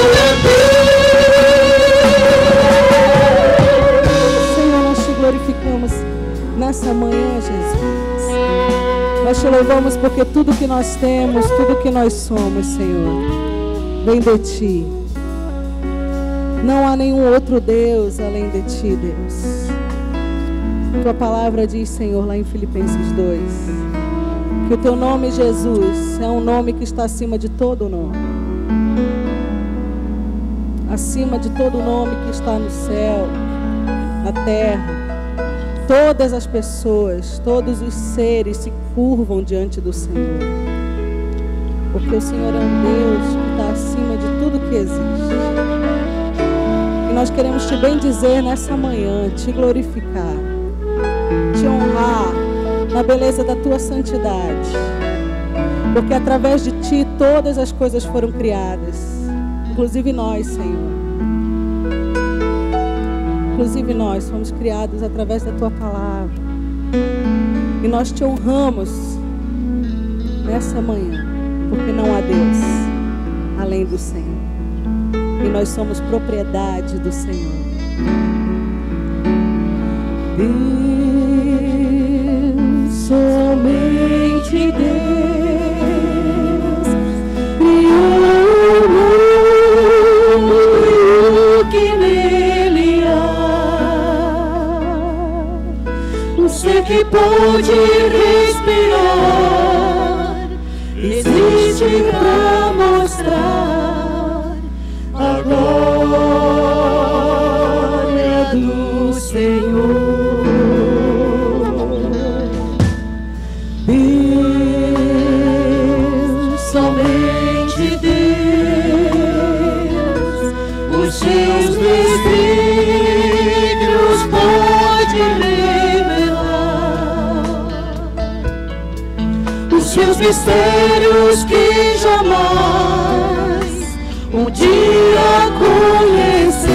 é teu. Senhor, nós te glorificamos nessa manhã, Jesus. Nós te louvamos porque tudo que nós temos, tudo que nós somos, Senhor, vem de Ti. Não há nenhum outro Deus além de Ti, Deus. Tua palavra diz, Senhor, lá em Filipenses 2, que o Teu nome, Jesus, é um nome que está acima de todo nome. Acima de todo nome que está no céu, na terra. Todas as pessoas, todos os seres se curvam diante do Senhor. Porque o Senhor é um Deus que está acima de tudo que existe. E nós queremos te bendizer nessa manhã, te glorificar, te honrar na beleza da tua santidade. Porque através de ti todas as coisas foram criadas, inclusive nós, Senhor. Inclusive nós fomos criados através da Tua palavra. E nós te honramos nessa manhã, porque não há Deus além do Senhor. E nós somos propriedade do Senhor. Deus, somente Deus, criou o mundo que nele há. O ser que pode respirar existe para mostrar a glória do Senhor. Deus, somente Deus, os seus desígnios pode revelar, os seus mistérios que jamais um dia conhecer.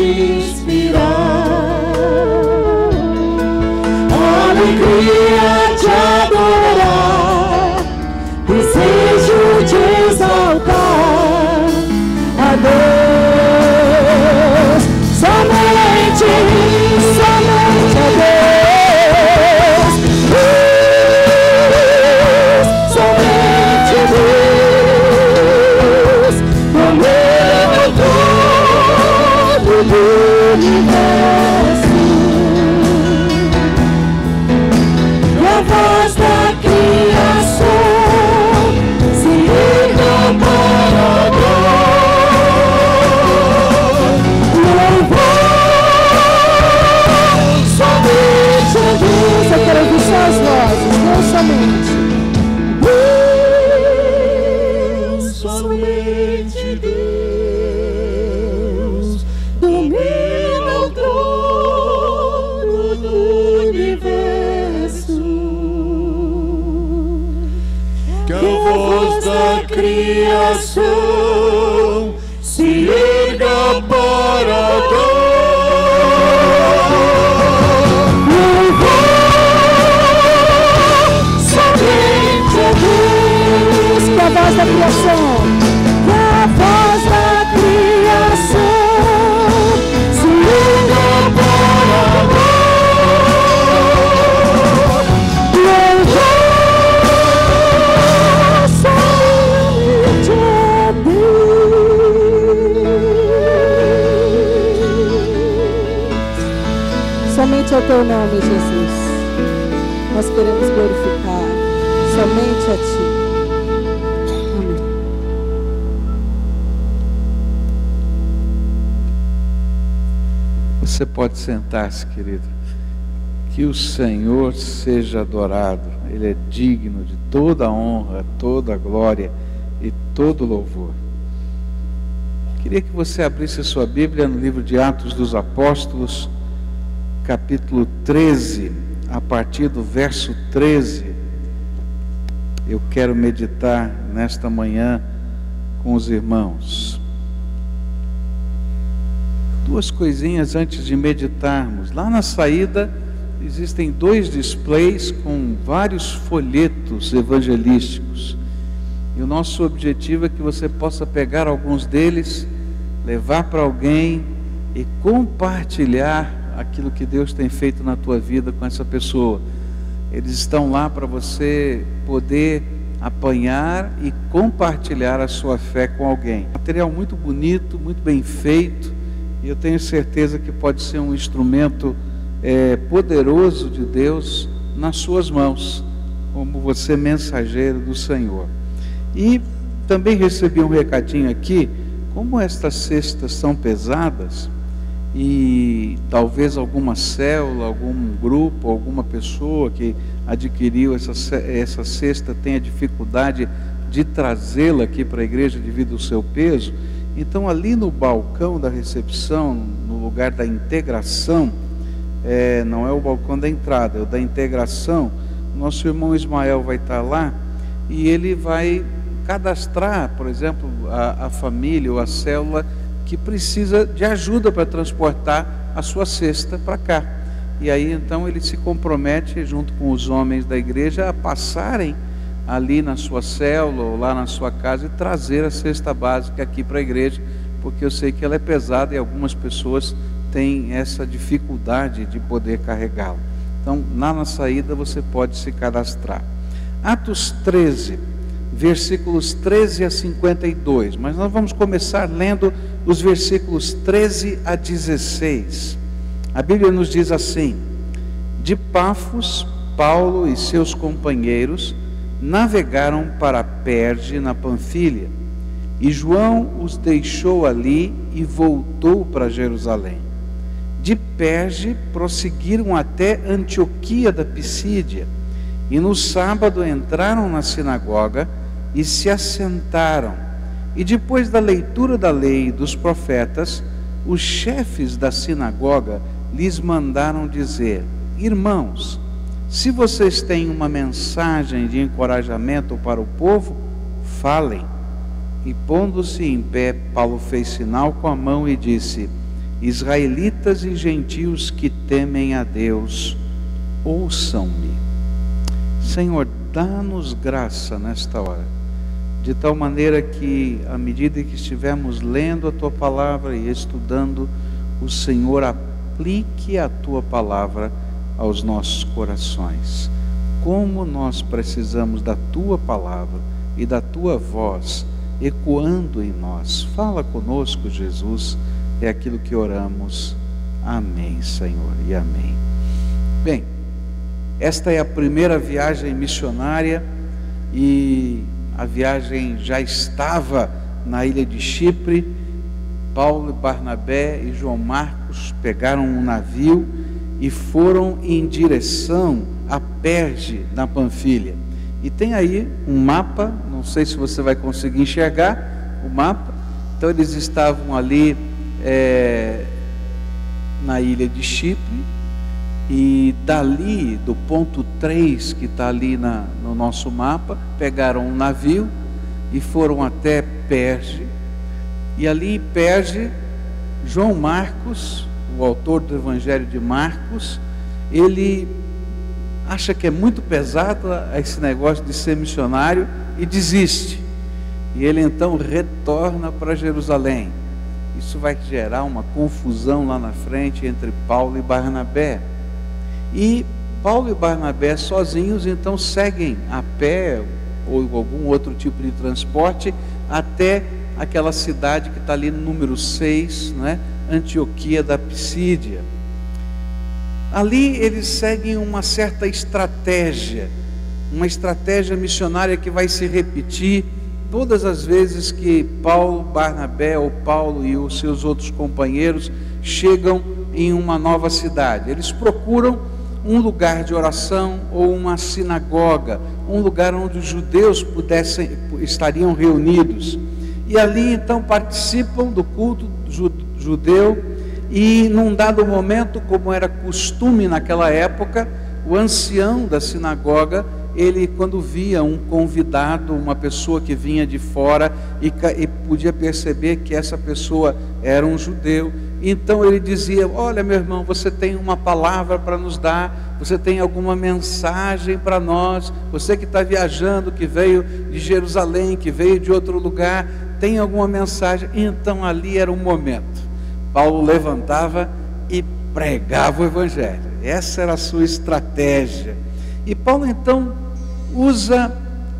inspirar alegria de adorar, desejo de exaltar a Deus, somente a Deus, somente Deus, domina todo o universo. E a voz da criação se erga para adorar, louvor somente a Deus. Eu quero ouvir só as vozes, não somente. Somente Deus domina o trono do universo. Que a voz da criação se erga para adorar, louvor somente a Deus. Que a voz da criação, Que a voz da criação se erga para adorar, louvor somente a Deus. somente ao teu nome, Jesus. Nós queremos glorificar somente a ti. Amém. Você pode sentar-se, querido. Que o Senhor seja adorado. Ele é digno de toda a honra, toda a glória e todo o louvor. Queria que você abrisse a sua Bíblia no livro de Atos dos Apóstolos, capítulo 13, a partir do verso 13. Eu quero meditar nesta manhã com os irmãos. Duas coisinhas antes de meditarmos. Lá na saída existem 2 displays com vários folhetos evangelísticos. E o nosso objetivo é que você possa pegar alguns deles, levar para alguém e compartilhar aquilo que Deus tem feito na tua vida com essa pessoa. Eles estão lá para você poder apanhar e compartilhar a sua fé com alguém. Material muito bonito, muito bem feito, e eu tenho certeza que pode ser um instrumento poderoso de Deus nas suas mãos, como você mensageiro do Senhor. E também recebi um recadinho aqui, como estas cestas são pesadas, e talvez alguma célula, algum grupo, alguma pessoa que adquiriu essa cesta tenha dificuldade de trazê-la aqui para a igreja devido ao seu peso. Então ali no balcão da recepção, no lugar da integração, não é o balcão da entrada, é o da integração, nosso irmão Ismael vai estar lá e ele vai cadastrar, por exemplo, a família ou a célula que precisa de ajuda para transportar a sua cesta para cá. E aí então ele se compromete junto com os homens da igreja a passarem ali na sua célula ou lá na sua casa e trazer a cesta básica aqui para a igreja, porque eu sei que ela é pesada e algumas pessoas têm essa dificuldade de poder carregá-la. Então lá na saída você pode se cadastrar. Atos 13, versículos 13 a 52, mas nós vamos começar lendo os versículos 13 a 16. A Bíblia nos diz assim: de Pafos, Paulo e seus companheiros navegaram para Perge, na Panfilha, e João os deixou ali e voltou para Jerusalém. De Perge prosseguiram até Antioquia da Pisídia, e no sábado entraram na sinagoga e se assentaram. E depois da leitura da lei e dos profetas, os chefes da sinagoga lhes mandaram dizer: irmãos, se vocês têm uma mensagem de encorajamento para o povo, falem. E pondo-se em pé, Paulo fez sinal com a mão e disse: Israelitas e gentios que temem a Deus, ouçam-me. Senhor, dá-nos graça nesta hora, de tal maneira que, à medida que estivermos lendo a Tua palavra e estudando, o Senhor aplique a Tua palavra aos nossos corações. Como nós precisamos da Tua palavra e da Tua voz ecoando em nós. Fala conosco, Jesus, é aquilo que oramos. Amém, Senhor, e amém. Bem, esta é a primeira viagem missionária e a viagem já estava na ilha de Chipre. Paulo, Barnabé e João Marcos pegaram um navio e foram em direção a Perge, na Panfilha. E tem aí um mapa, não sei se você vai conseguir enxergar o mapa. Então eles estavam ali na ilha de Chipre, e dali, do ponto 3 que está ali no nosso mapa, pegaram um navio e foram até Perge. E ali em Perge, João Marcos, o autor do Evangelho de Marcos, ele acha que é muito pesado esse negócio de ser missionário e desiste. E ele então retorna para Jerusalém. Isso vai gerar uma confusão lá na frente entre Paulo e Barnabé. E Paulo e Barnabé sozinhos então seguem a pé ou algum outro tipo de transporte até aquela cidade que está ali no número 6, né? Antioquia da Pisídia. Ali eles seguem uma certa estratégia, uma estratégia missionária que vai se repetir todas as vezes que Paulo, Barnabé ou Paulo e os seus outros companheiros chegam em uma nova cidade. Eles procuram um lugar de oração ou uma sinagoga, um lugar onde os judeus estariam reunidos. E ali então participam do culto judeu. E num dado momento, como era costume naquela época, o ancião da sinagoga, ele quando via um convidado, uma pessoa que vinha de fora e podia perceber que essa pessoa era um judeu, então ele dizia: olha, meu irmão, você tem uma palavra para nos dar, você tem alguma mensagem para nós, você que está viajando, que veio de Jerusalém, que veio de outro lugar, tem alguma mensagem? Então ali era um momento. Paulo levantava e pregava o Evangelho. Essa era a sua estratégia. E Paulo então usa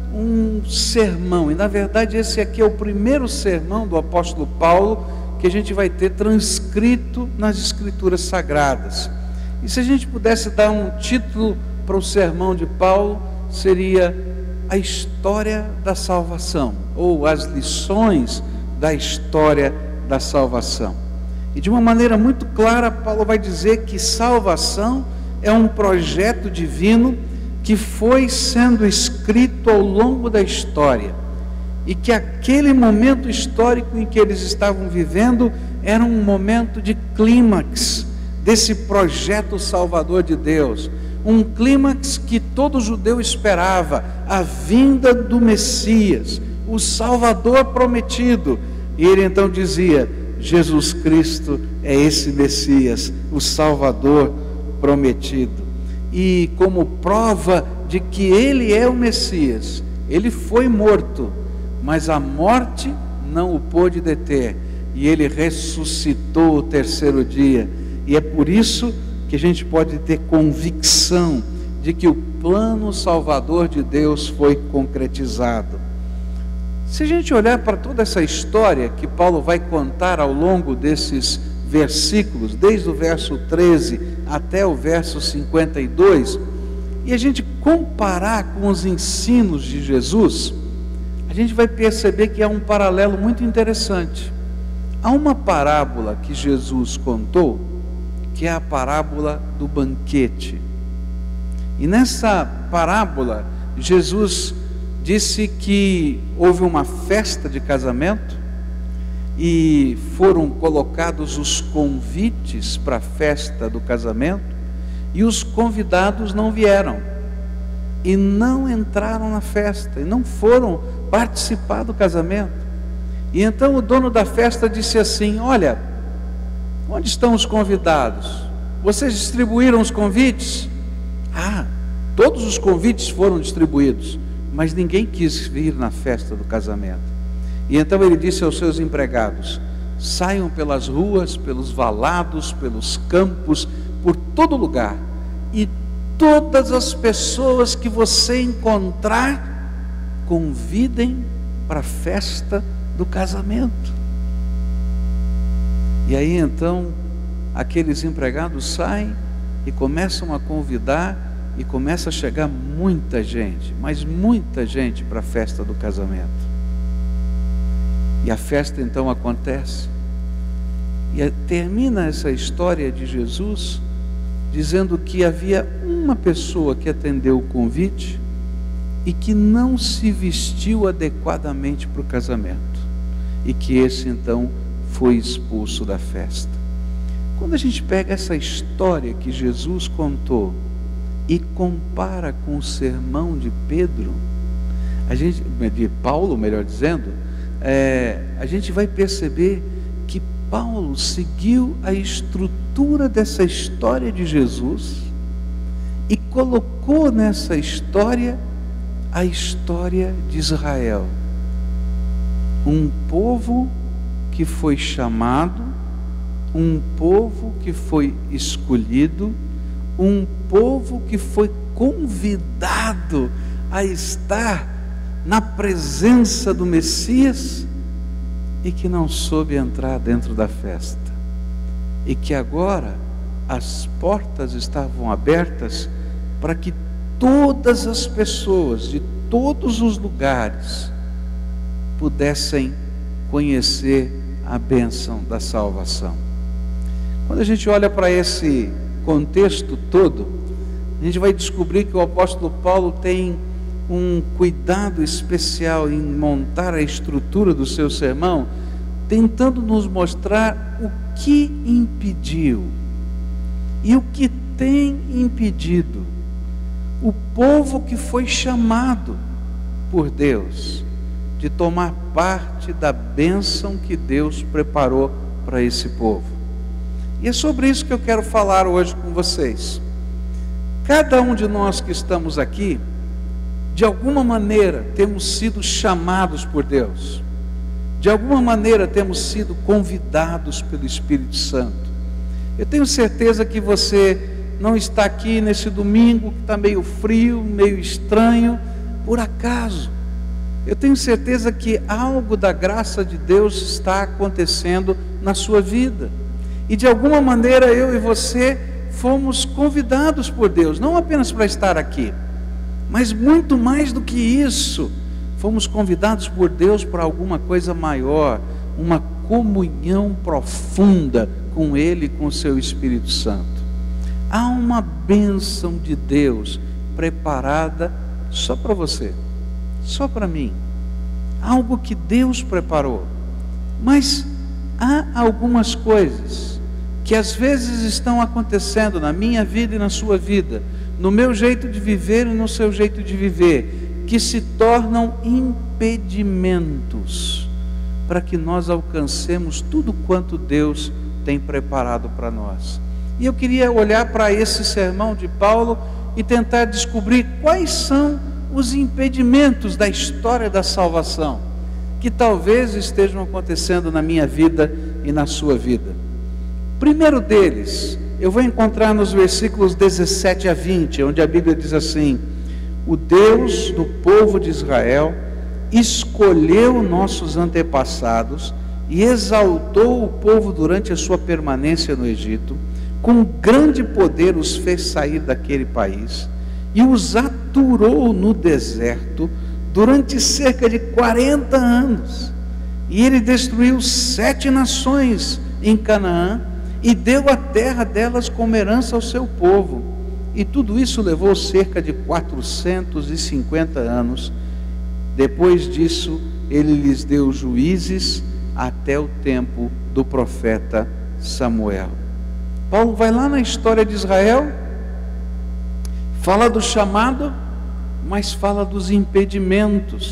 um sermão, e na verdade esse aqui é o primeiro sermão do apóstolo Paulo que a gente vai ter transcrito nas Escrituras Sagradas. E se a gente pudesse dar um título para o sermão de Paulo, seria a história da salvação, ou as lições da história da salvação. E de uma maneira muito clara, Paulo vai dizer que salvação é um projeto divino que foi sendo escrito ao longo da história, e que aquele momento histórico em que eles estavam vivendo era um momento de clímax desse projeto salvador de Deus, um clímax que todo judeu esperava, a vinda do Messias, o Salvador prometido. E ele então dizia: Jesus Cristo é esse Messias, o Salvador prometido. E como prova de que ele é o Messias, ele foi morto, mas a morte não o pôde deter, e ele ressuscitou o terceiro dia. E é por isso que a gente pode ter convicção de que o plano salvador de Deus foi concretizado. Se a gente olhar para toda essa história que Paulo vai contar ao longo desses versículos, desde o verso 13 até o verso 52, e a gente comparar com os ensinos de Jesus, a gente vai perceber que há um paralelo muito interessante. Há uma parábola que Jesus contou, que é a parábola do banquete. E nessa parábola, Jesus disse que houve uma festa de casamento e foram colocados os convites para a festa do casamento, e os convidados não vieram e não entraram na festa e não foram participar do casamento. E então o dono da festa disse assim: olha, Onde estão os convidados? Vocês distribuíram os convites? Ah, todos os convites foram distribuídos, mas ninguém quis vir na festa do casamento. E então ele disse aos seus empregados: saiam pelas ruas, pelos valados, pelos campos, por todo lugar, e todas as pessoas que você encontrar, convidem para a festa do casamento. E aí então aqueles empregados saem e começam a convidar, e começa a chegar muita gente, mas muita gente para a festa do casamento. E a festa então acontece, e termina essa história de Jesus dizendo que havia uma pessoa que atendeu o convite e que não se vestiu adequadamente para o casamento, e que esse então foi expulso da festa. Quando a gente pega essa história que Jesus contou e compara com o sermão de Pedro, de Paulo, melhor dizendo, a gente vai perceber que Paulo seguiu a estrutura dessa história de Jesus e colocou nessa história a história de Israel, um povo que foi chamado, um povo que foi escolhido, um povo que foi convidado a estar na presença do Messias e que não soube entrar dentro da festa, e que agora as portas estavam abertas para que todas as pessoas de todos os lugares pudessem conhecer a bênção da salvação. Quando a gente olha para esse contexto todo, a gente vai descobrir que o apóstolo Paulo tem um cuidado especial em montar a estrutura do seu sermão, tentando nos mostrar o que impediu e o que tem impedido o povo que foi chamado por Deus de tomar parte da bênção que Deus preparou para esse povo. E é sobre isso que eu quero falar hoje com vocês. Cada um de nós que estamos aqui, de alguma maneira temos sido chamados por Deus, de alguma maneira temos sido convidados pelo Espírito Santo. Eu tenho certeza que você não está aqui nesse domingo que está meio frio, meio estranho, por acaso. Eu tenho certeza que algo da graça de Deus está acontecendo na sua vida, e de alguma maneira eu e você fomos convidados por Deus, não apenas para estar aqui, mas muito mais do que isso, fomos convidados por Deus para alguma coisa maior, uma comunhão profunda com Ele e com o seu Espírito Santo. Há uma bênção de Deus preparada só para você, só para mim, algo que Deus preparou. Mas há algumas coisas que às vezes estão acontecendo na minha vida e na sua vida, no meu jeito de viver e no seu jeito de viver, que se tornam impedimentos para que nós alcancemos tudo quanto Deus tem preparado para nós. E eu queria olhar para esse sermão de Paulo e tentar descobrir quais são os impedimentos da história da salvação que talvez estejam acontecendo na minha vida e na sua vida. Primeiro deles, eu vou encontrar nos versículos 17 a 20, onde a Bíblia diz assim: o Deus do povo de Israel escolheu nossos antepassados e exaltou o povo durante a sua permanência no Egito, com grande poder os fez sair daquele país e os aturou no deserto durante cerca de 40 anos. E ele destruiu 7 nações em Canaã e deu a terra delas como herança ao seu povo. E tudo isso levou cerca de 450 anos. Depois disso, ele lhes deu juízes até o tempo do profeta Samuel. Paulo vai lá na história de Israel, fala do chamado, mas fala dos impedimentos.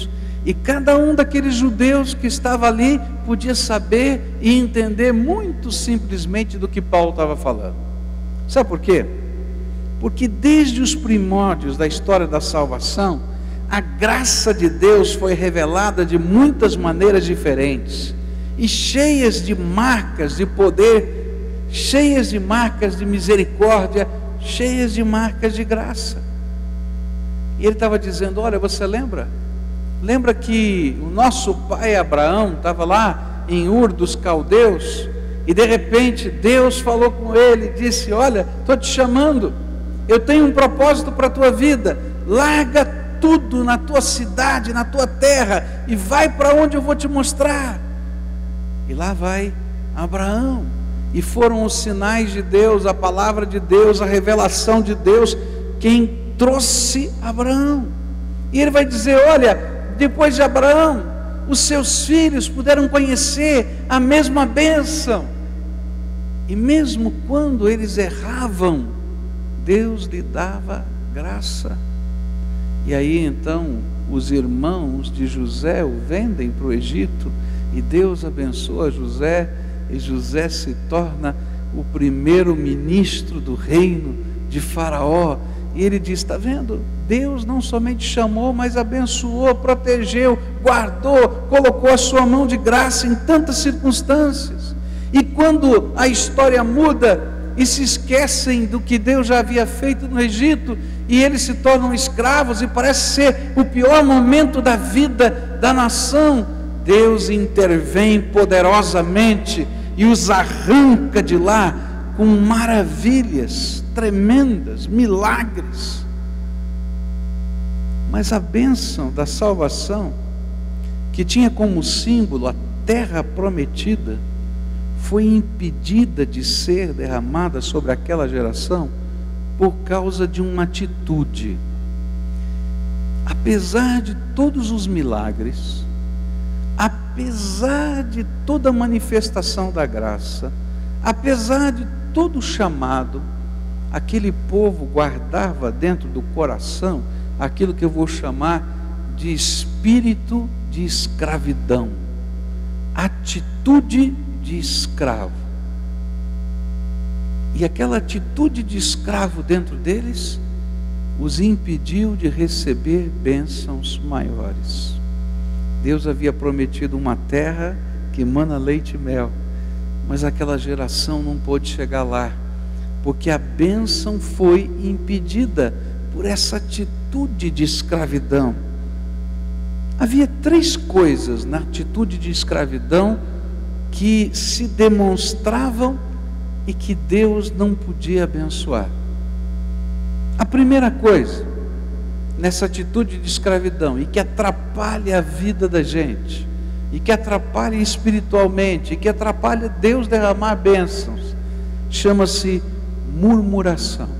E cada um daqueles judeus que estava ali podia saber e entender muito simplesmente do que Paulo estava falando. Sabe por quê? Porque desde os primórdios da história da salvação, a graça de Deus foi revelada de muitas maneiras diferentes e cheias de marcas de poder, cheias de marcas de misericórdia, cheias de marcas de graça. E ele estava dizendo: olha, você lembra? Lembra que o nosso pai Abraão estava lá em Ur dos Caldeus e de repente Deus falou com ele, disse: olha, estou te chamando, eu tenho um propósito para a tua vida, larga tudo na tua cidade, na tua terra e vai para onde eu vou te mostrar. E lá vai Abraão, e foram os sinais de Deus, a palavra de Deus, a revelação de Deus quem trouxe Abraão. E ele vai dizer: olha, depois de Abraão, os seus filhos puderam conhecer a mesma bênção, e mesmo quando eles erravam, Deus lhe dava graça. E aí então os irmãos de José o vendem para o Egito, e Deus abençoa José, e José se torna o primeiro ministro do reino de Faraó. E ele diz: está vendo? Deus não somente chamou, mas abençoou, protegeu, guardou, colocou a sua mão de graça em tantas circunstâncias. E quando a história muda e se esquecem do que Deus já havia feito no Egito, e eles se tornam escravos, e parece ser o pior momento da vida da nação, Deus intervém poderosamente e os arranca de lá com maravilhas tremendas, milagres. Mas a bênção da salvação, que tinha como símbolo a terra prometida, foi impedida de ser derramada sobre aquela geração por causa de uma atitude. Apesar de todos os milagres, apesar de toda a manifestação da graça, apesar de todo o chamado, aquele povo guardava dentro do coração aquilo que eu vou chamar de espírito de escravidão, atitude de escravo. E aquela atitude de escravo dentro deles os impediu de receber bênçãos maiores. Deus havia prometido uma terra que emana leite e mel, mas aquela geração não pôde chegar lá, porque a bênção foi impedida por essa atitude de escravidão. Havia 3 coisas na atitude de escravidão que se demonstravam e que Deus não podia abençoar. A primeira coisa, nessa atitude de escravidão, e que atrapalha a vida da gente, e que atrapalha espiritualmente, e que atrapalha Deus derramar bênçãos, chama-se murmuração.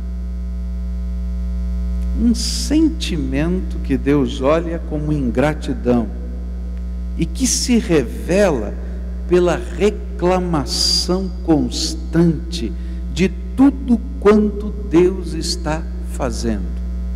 Um sentimento que Deus olha como ingratidão, e que se revela pela reclamação constante de tudo quanto Deus está fazendo.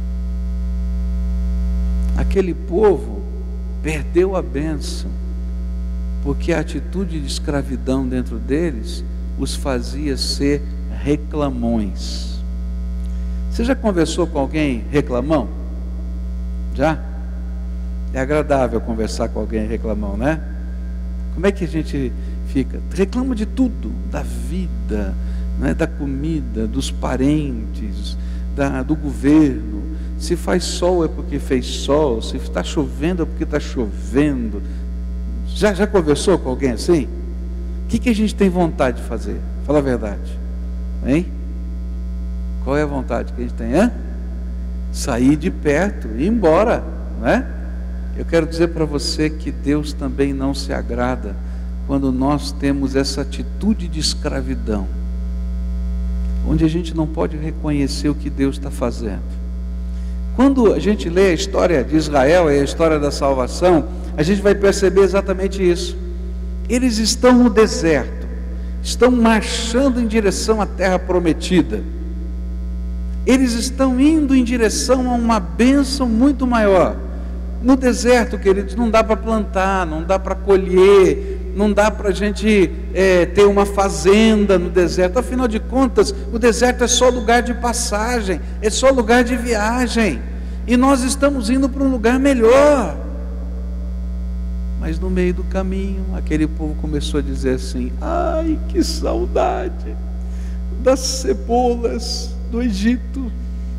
Aquele povo perdeu a bênção, porque a atitude de escravidão dentro deles os fazia ser reclamões. Você já conversou com alguém reclamão? Já? É agradável conversar com alguém reclamão, né? Como é que a gente fica? Reclama de tudo, da vida, né? Da comida, dos parentes, do governo. Se faz sol é porque fez sol, se está chovendo é porque está chovendo. Já conversou com alguém assim? O que a gente tem vontade de fazer? Fala a verdade, hein? Qual é a vontade que a gente tem? Sair de perto, ir embora, não é? Eu quero dizer para você que Deus também não se agrada quando nós temos essa atitude de escravidão, onde a gente não pode reconhecer o que Deus está fazendo. Quando a gente lê a história de Israel e a história da salvação, a gente vai perceber exatamente isso. Eles estão no deserto, estão marchando em direção à terra prometida. Eles estão indo em direção a uma bênção muito maior. No deserto, queridos, não dá para plantar, não dá para colher, não dá para a gente ter uma fazenda no deserto. Afinal de contas, o deserto é só lugar de passagem, é só lugar de viagem. E nós estamos indo para um lugar melhor. Mas no meio do caminho, aquele povo começou a dizer assim: ai, que saudade das cebolas do Egito.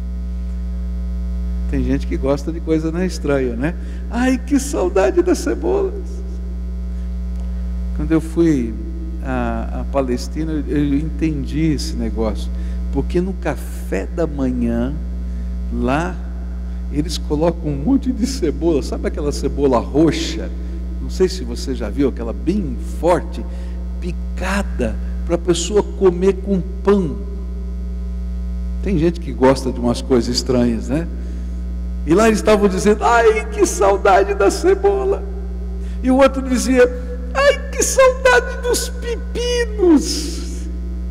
Tem gente que gosta de coisa estranha, né? Ai, que saudade das cebolas. Quando eu fui à Palestina, eu entendi esse negócio. Porque no café da manhã, lá, eles colocam um monte de cebola. Sabe aquela cebola roxa? Não sei se você já viu, aquela bem forte, picada, para a pessoa comer com pão. Tem gente que gosta de umas coisas estranhas, né? E lá eles estavam dizendo: ai, que saudade da cebola. E o outro dizia: ai, que saudade dos pepinos.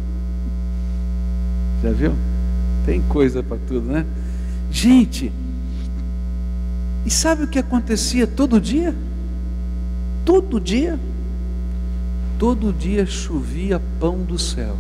Já viu? Tem coisa para tudo, né? Gente, e sabe o que acontecia todo dia? Todo dia? Todo dia chovia pão do céu.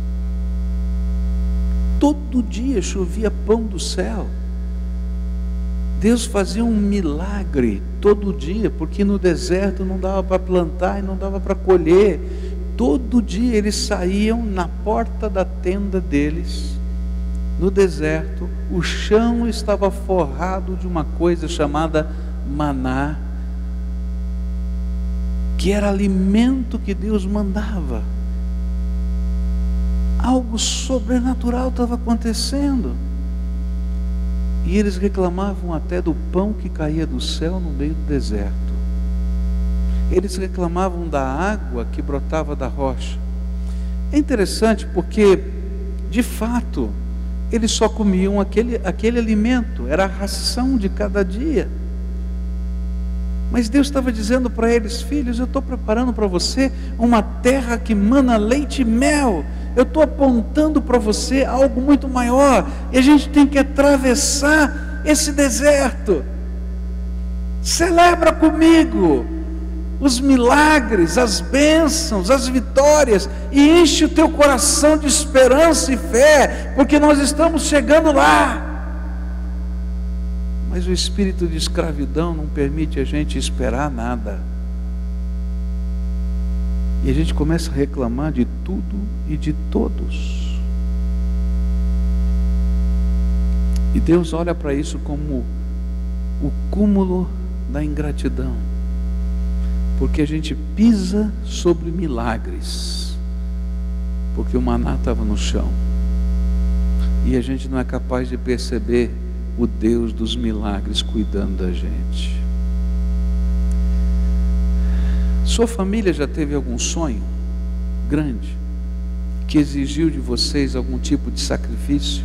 Todo dia chovia pão do céu. Deus fazia um milagre todo dia, porque no deserto não dava para plantar e não dava para colher. Todo dia eles saíam na porta da tenda deles, no deserto, o chão estava forrado de uma coisa chamada maná, que era alimento que Deus mandava. Algo sobrenatural estava acontecendo. E eles reclamavam até do pão que caía do céu no meio do deserto. Eles reclamavam da água que brotava da rocha. É interessante porque, de fato, eles só comiam aquele alimento, era a ração de cada dia. Mas Deus estava dizendo para eles: filhos, eu estou preparando para você uma terra que mana leite e mel. Eu estou apontando para você algo muito maior, e a gente tem que atravessar esse deserto. Celebra comigo os milagres, as bênçãos, as vitórias, e enche o teu coração de esperança e fé, porque nós estamos chegando lá. Mas o espírito de escravidão não permite a gente esperar nada. E a gente começa a reclamar de tudo e de todos. E Deus olha para isso como o cúmulo da ingratidão. Porque a gente pisa sobre milagres. Porque o maná estava no chão. E a gente não é capaz de perceber o Deus dos milagres cuidando da gente. Sua família já teve algum sonho grande que exigiu de vocês algum tipo de sacrifício?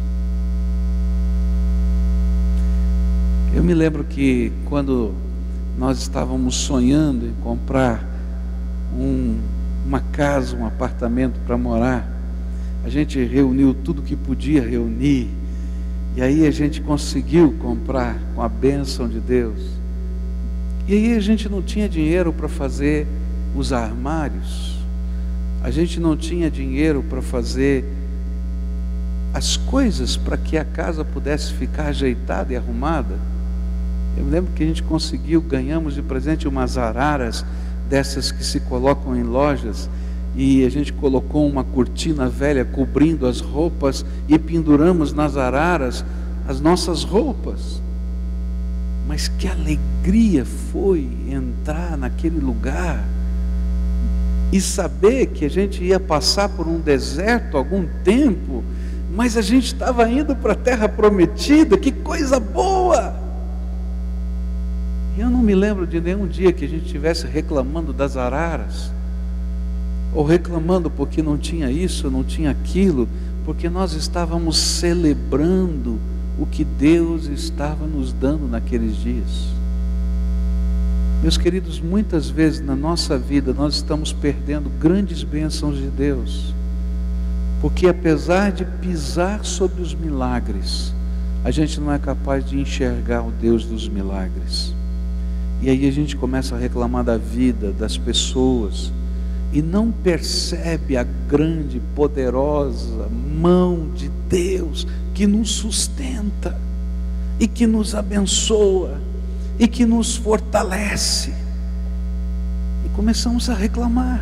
Eu me lembro que quando nós estávamos sonhando em comprar uma casa, um apartamento para morar, a gente reuniu tudo que podia reunir, e aí a gente conseguiu comprar com a bênção de Deus. E aí a gente não tinha dinheiro para fazer os armários, a gente não tinha dinheiro para fazer as coisas para que a casa pudesse ficar ajeitada e arrumada. Eu me lembro que a gente ganhamos de presente umas araras dessas que se colocam em lojas, e a gente colocou uma cortina velha cobrindo as roupas e penduramos nas araras as nossas roupas. Mas que alegria foi entrar naquele lugar e saber que a gente ia passar por um deserto algum tempo, mas a gente estava indo para a terra prometida. Que coisa boa! E eu não me lembro de nenhum dia que a gente estivesse reclamando das araras, ou reclamando porque não tinha isso, não tinha aquilo, porque nós estávamos celebrando o que Deus estava nos dando naqueles dias. Meus queridos, muitas vezes na nossa vida nós estamos perdendo grandes bênçãos de Deus, porque apesar de pisar sobre os milagres, a gente não é capaz de enxergar o Deus dos milagres. E aí a gente começa a reclamar da vida, das pessoas, e não percebe a grande, poderosa mão de Deus que nos sustenta, e que nos abençoa, e que nos fortalece. E começamos a reclamar.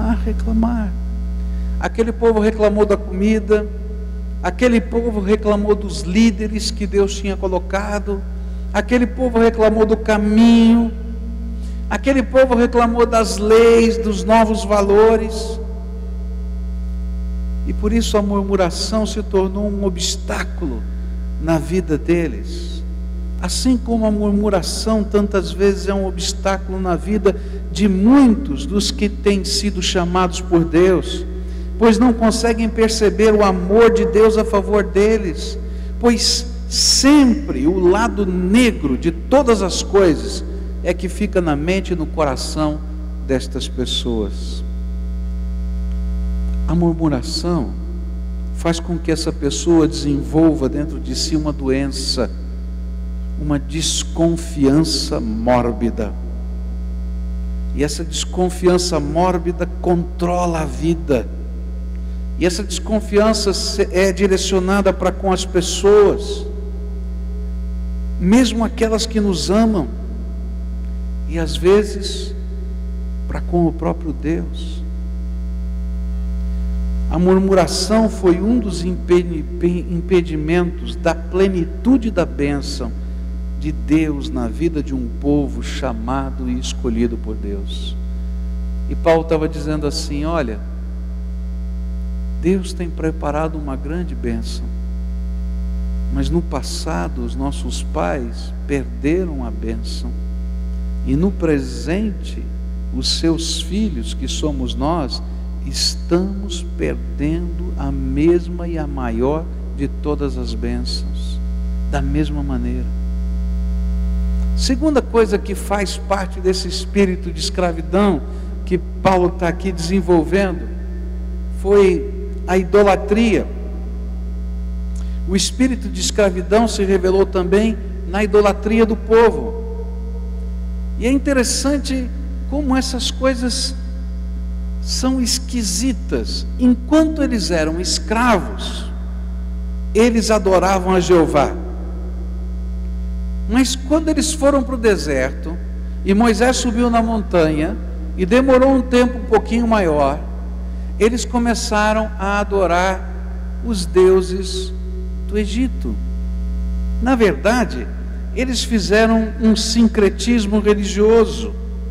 Aquele povo reclamou da comida, aquele povo reclamou dos líderes que Deus tinha colocado, aquele povo reclamou do caminho, aquele povo reclamou das leis, dos novos valores, e por isso a murmuração se tornou um obstáculo na vida deles, assim como a murmuração tantas vezes é um obstáculo na vida de muitos dos que têm sido chamados por Deus, pois não conseguem perceber o amor de Deus a favor deles, pois sempre o lado negro de todas as coisas é que fica na mente e no coração destas pessoas. A murmuração faz com que essa pessoa desenvolva dentro de si uma doença, uma desconfiança mórbida. E essa desconfiança mórbida controla a vida. E essa desconfiança é direcionada para com as pessoas, mesmo aquelas que nos amam, e às vezes para com o próprio Deus. A murmuração foi um dos impedimentos da plenitude da bênção de Deus na vida de um povo chamado e escolhido por Deus. E Paulo estava dizendo assim: olha, Deus tem preparado uma grande bênção, mas no passado os nossos pais perderam a bênção, e no presente os seus filhos, que somos nós, estamos perdendo a mesma e a maior de todas as bênçãos, da mesma maneira. Segunda coisa que faz parte desse espírito de escravidão que Paulo está aqui desenvolvendo foi a idolatria. O espírito de escravidão se revelou também na idolatria do povo. E é interessante como essas coisas são esquisitas. Enquanto eles eram escravos, eles adoravam a Jeová. Mas quando eles foram para o deserto, e Moisés subiu na montanha, e demorou um tempo um pouquinho maior, eles começaram a adorar os deuses do Egito. Na verdade, eles fizeram um sincretismo religioso.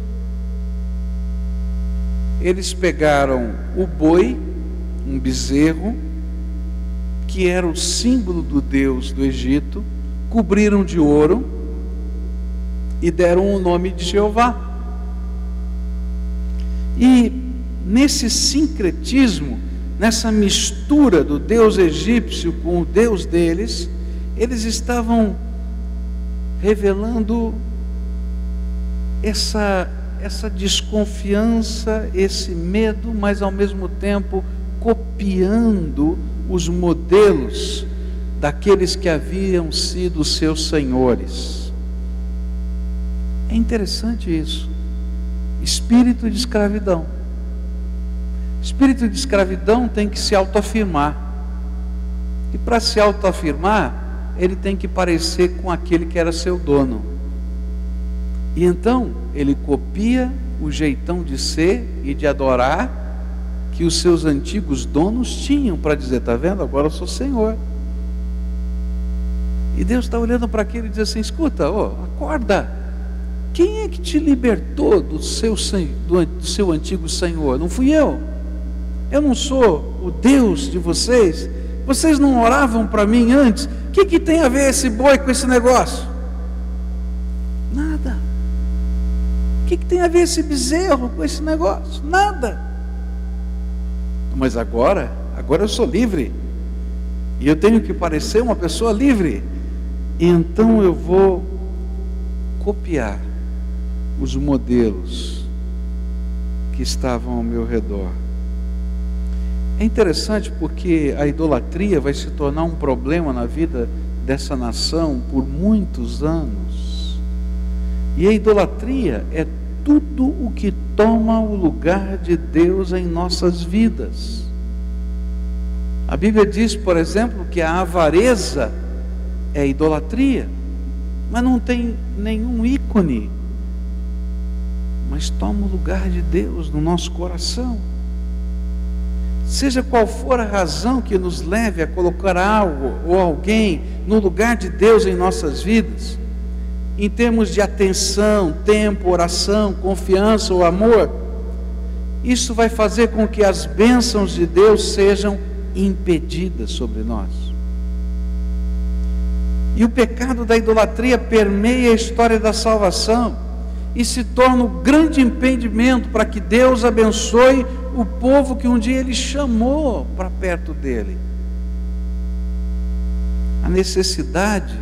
Eles pegaram o boi, um bezerro, que era o símbolo do Deus do Egito, cobriram de ouro e deram o nome de Jeová. E nesse sincretismo, nessa mistura do Deus egípcio com o Deus deles, eles estavam revelando essa desconfiança, esse medo, mas ao mesmo tempo copiando os modelos daqueles que haviam sido seus senhores. É interessante isso. Espírito de escravidão. Espírito de escravidão tem que se autoafirmar. E para se autoafirmar, ele tem que parecer com aquele que era seu dono. E então, ele copia o jeitão de ser e de adorar que os seus antigos donos tinham, para dizer: está vendo? Agora eu sou Senhor. E Deus está olhando para aquele e diz assim: escuta, acorda. Quem é que te libertou do seu antigo Senhor? Não fui eu. Eu não sou o Deus de vocês. Vocês não oravam para mim antes? O que tem a ver esse boi com esse negócio? Nada. O que tem a ver esse bezerro com esse negócio? Nada. Mas agora eu sou livre. E eu tenho que parecer uma pessoa livre. E então eu vou copiar os modelos que estavam ao meu redor. É interessante porque a idolatria vai se tornar um problema na vida dessa nação por muitos anos. E a idolatria é tudo o que toma o lugar de Deus em nossas vidas. A Bíblia diz, por exemplo, que a avareza é idolatria, mas não tem nenhum ícone, mas toma o lugar de Deus no nosso coração. Seja qual for a razão que nos leve a colocar algo ou alguém no lugar de Deus em nossas vidas, em termos de atenção, tempo, oração, confiança ou amor, isso vai fazer com que as bênçãos de Deus sejam impedidas sobre nós. E o pecado da idolatria permeia a história da salvação e se torna o grande impedimento para que Deus abençoe o povo que um dia Ele chamou para perto dEle. A necessidade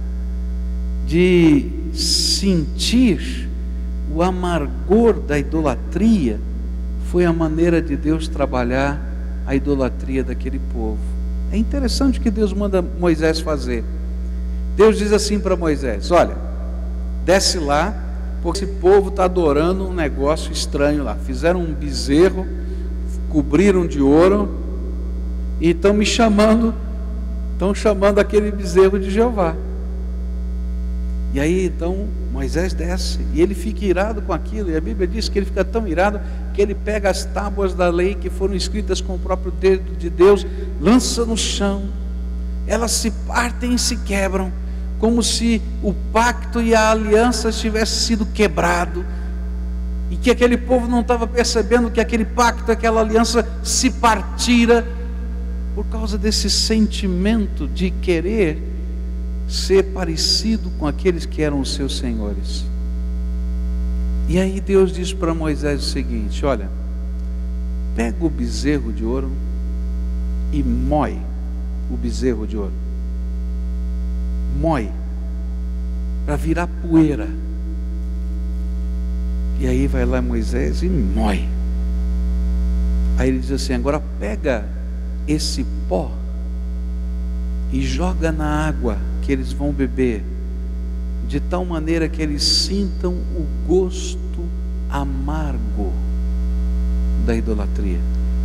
de sentir o amargor da idolatria foi a maneira de Deus trabalhar a idolatria daquele povo. É interessante o que Deus manda Moisés fazer. Deus diz assim para Moisés: olha, desce lá, porque esse povo está adorando um negócio estranho lá. Fizeram um bezerro, cobriram de ouro e estão chamando aquele bezerro de Jeová. E aí então Moisés desce e ele fica irado com aquilo, e a Bíblia diz que ele fica tão irado que ele pega as tábuas da lei que foram escritas com o próprio dedo de Deus, lança no chão, elas se partem e se quebram, como se o pacto e a aliança tivessem sido quebrado, e que aquele povo não estava percebendo que aquele pacto, aquela aliança se partira por causa desse sentimento de querer ser parecido com aqueles que eram os seus senhores. E aí Deus diz para Moisés o seguinte: olha, pega o bezerro de ouro e mói o bezerro de ouro, mói para virar poeira. E aí vai lá Moisés e mói. Aí ele diz assim: agora pega esse pó e joga na água que eles vão beber, de tal maneira que eles sintam o gosto amargo da idolatria.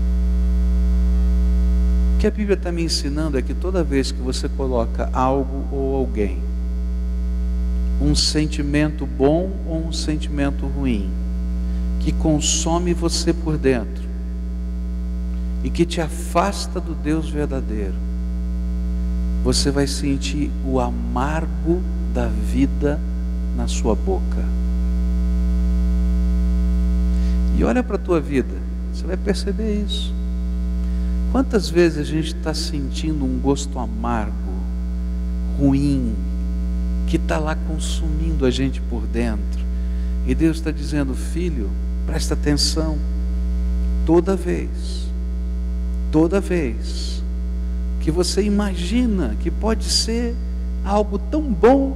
O que a Bíblia está me ensinando é que toda vez que você coloca algo ou alguém, um sentimento bom ou um sentimento ruim, que consome você por dentro e que te afasta do Deus verdadeiro, você vai sentir o amargo da vida na sua boca. E olha para a tua vida, você vai perceber isso. Quantas vezes a gente está sentindo um gosto amargo, ruim, que está lá consumindo a gente por dentro, e Deus está dizendo: filho, presta atenção, toda vez que você imagina que pode ser algo tão bom,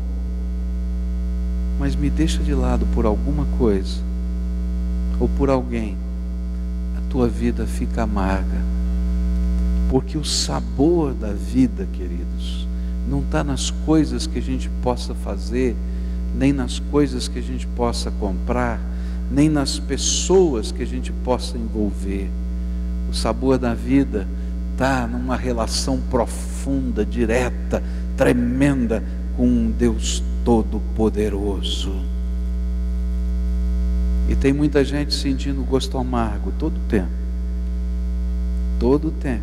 mas me deixa de lado por alguma coisa ou por alguém, a tua vida fica amarga, porque o sabor da vida, queridos, não está nas coisas que a gente possa fazer, nem nas coisas que a gente possa comprar, nem nas pessoas que a gente possa envolver. O sabor da vida está numa relação profunda, direta, tremenda com um Deus Todo-Poderoso. E tem muita gente sentindo gosto amargo todo o tempo. Todo o tempo.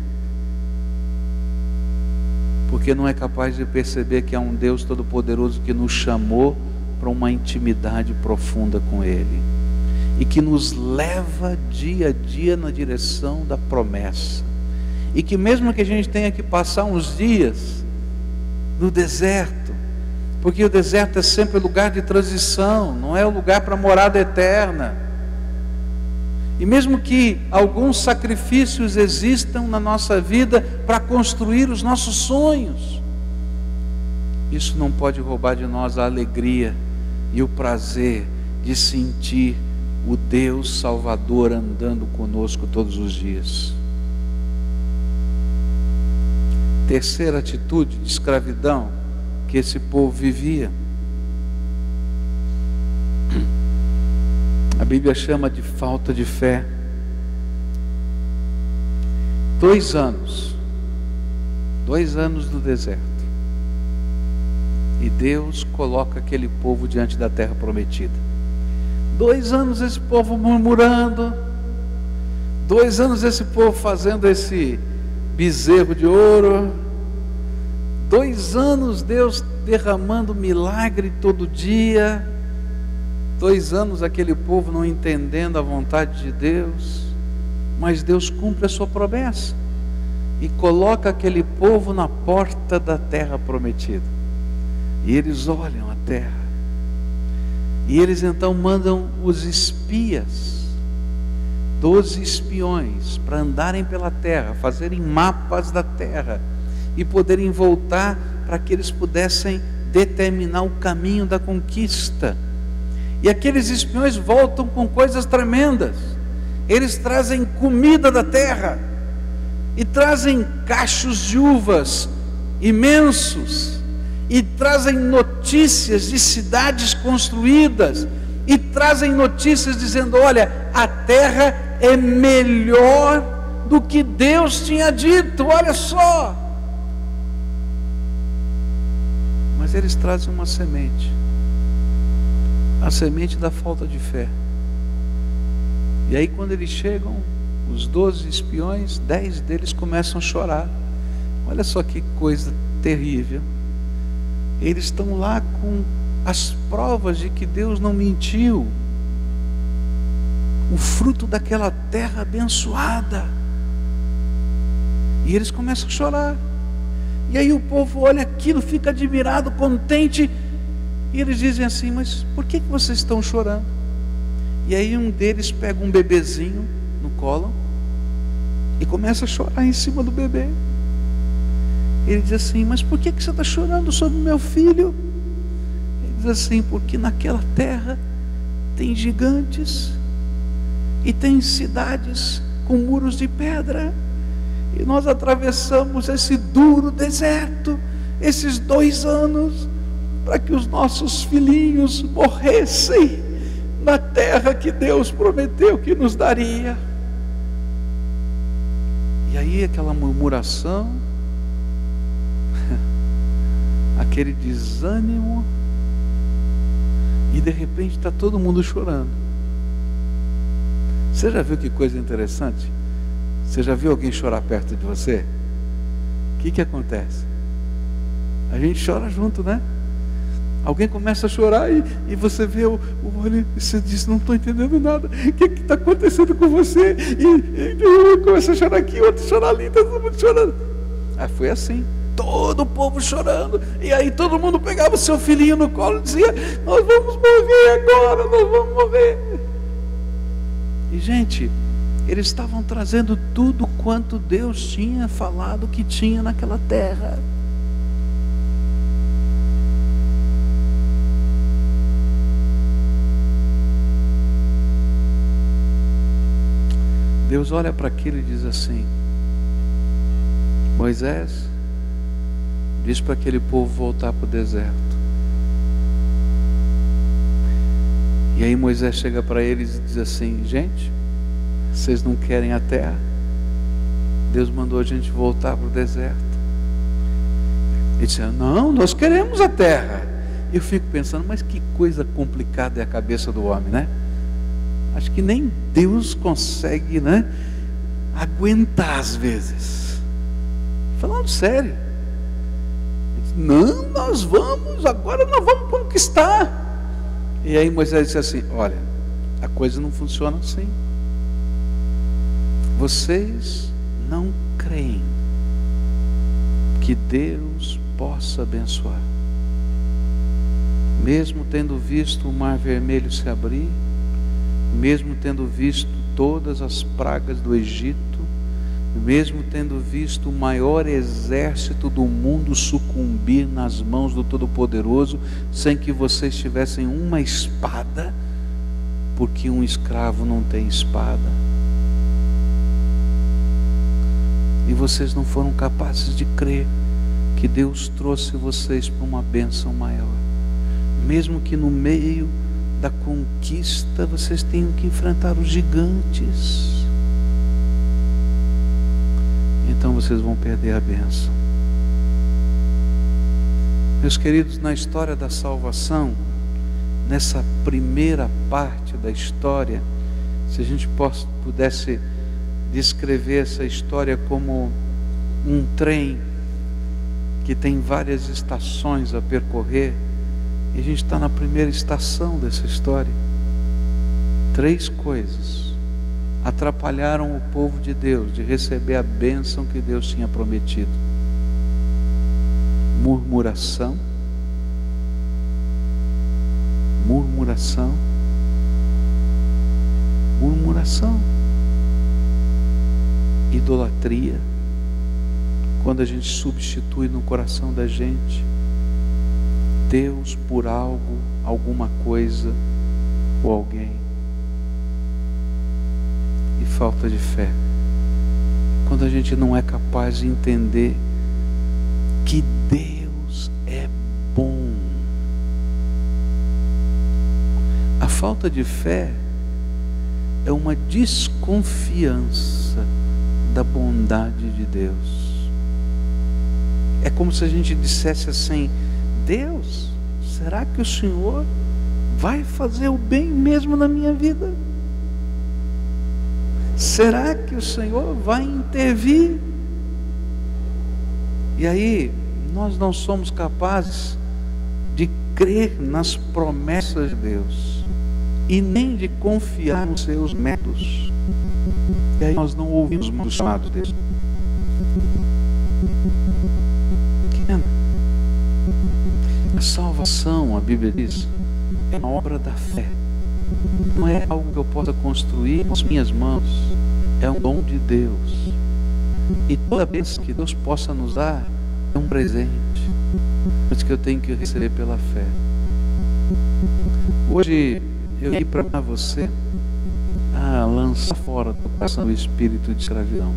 Porque não é capaz de perceber que há um Deus Todo-Poderoso que nos chamou para uma intimidade profunda com Ele, e que nos leva dia a dia na direção da promessa, e que mesmo que a gente tenha que passar uns dias no deserto, porque o deserto é sempre lugar de transição, não é o lugar para morada eterna, e mesmo que alguns sacrifícios existam na nossa vida para construir os nossos sonhos, isso não pode roubar de nós a alegria e o prazer de sentir o Deus Salvador andando conosco todos os dias. terceira atitude de escravidão que esse povo vivia. A Bíblia chama de falta de fé. 2 anos no deserto, e Deus coloca aquele povo diante da terra prometida. 2 anos esse povo murmurando, 2 anos esse povo fazendo esse bezerro de ouro, 2 anos Deus derramando milagre todo dia, 2 anos aquele povo não entendendo a vontade de Deus, mas Deus cumpre a sua promessa e coloca aquele povo na porta da terra prometida, e eles olham a terra, e eles então mandam os espias, 12 espiões, para andarem pela terra, fazerem mapas da terra e poderem voltar, para que eles pudessem determinar o caminho da conquista. E aqueles espiões voltam com coisas tremendas. Eles trazem comida da terra, e trazem cachos de uvas imensos, e trazem notícias de cidades construídas, e trazem notícias dizendo: olha, a terra é melhor do que Deus tinha dito, olha só. Mas eles trazem uma semente, a semente da falta de fé. E aí, quando eles chegam, os 12 espiões, 10 deles começam a chorar. Olha só que coisa terrível. Eles estão lá com as provas de que Deus não mentiu, o fruto daquela terra abençoada, e eles começam a chorar. E aí o povo olha aquilo, fica admirado, contente, e eles dizem assim: mas por que vocês estão chorando? E aí um deles pega um bebezinho no colo e começa a chorar em cima do bebê. Ele diz assim: mas por que você está chorando sobre o meu filho? Ele diz assim: porque naquela terra tem gigantes, e tem cidades com muros de pedra, e nós atravessamos esse duro deserto, esses 2 anos, para que os nossos filhinhos morressem na terra que Deus prometeu que nos daria. E aí aquela murmuração, aquele desânimo, e de repente está todo mundo chorando. Você já viu que coisa interessante? Você já viu alguém chorar perto de você? O que acontece? A gente chora junto, né? Alguém começa a chorar e você vê o olho e você diz: não estou entendendo nada, o que está acontecendo com você? E um começa a chorar aqui, outro chorar ali, todo mundo chorando. Aí foi assim, todo o povo chorando, e aí todo mundo pegava o seu filhinho no colo e dizia: nós vamos morrer agora, nós vamos morrer. E gente, eles estavam trazendo tudo quanto Deus tinha falado que tinha naquela terra. Deus olha para aquilo e diz assim: Moisés, diz para aquele povo voltar para o deserto. E aí Moisés chega para eles e diz assim: gente, vocês não querem a terra? Deus mandou a gente voltar para o deserto. Ele disse: não, nós queremos a terra. Eu fico pensando, mas que coisa complicada é a cabeça do homem, né? Acho que nem Deus consegue, né, aguentar às vezes. Falando sério. Não, nós vamos, agora nós vamos conquistar. E aí Moisés disse assim: olha, a coisa não funciona assim. Vocês não creem que Deus possa abençoar. Mesmo tendo visto o mar vermelho se abrir, mesmo tendo visto todas as pragas do Egito, mesmo tendo visto o maior exército do mundo sucumbir nas mãos do Todo-Poderoso, sem que vocês tivessem uma espada, porque um escravo não tem espada. e vocês não foram capazes de crer que Deus trouxe vocês para uma bênção maior. Mesmo que no meio da conquista vocês tenham que enfrentar os gigantes, então vocês vão perder a bênção. Meus queridos, na história da salvação, nessa primeira parte da história, se a gente pudesse descrever essa história como um trem que tem várias estações a percorrer, e a gente está na primeira estação dessa história. 3 coisas atrapalharam o povo de Deus de receber a bênção que Deus tinha prometido: murmuração, idolatria, quando a gente substitui no coração da gente Deus por algo, alguma coisa ou alguém, e falta de fé, quando a gente não é capaz de entender que Deus é bom. A falta de fé é uma desconfiança da bondade de Deus. É como se a gente dissesse assim: Deus, será que o Senhor vai fazer o bem mesmo na minha vida? Será que o Senhor vai intervir? E aí, nós não somos capazes de crer nas promessas de Deus e nem de confiar nos seus métodos. E aí nós não ouvimos o chamado dele. A salvação, a Bíblia diz, é uma obra da fé. Não é algo que eu possa construir com as minhas mãos. É um dom de Deus. E toda vez que Deus possa nos dar, é um presente, mas que eu tenho que receber pela fé. Hoje eu vim para você lançar fora do coração o espírito de escravidão.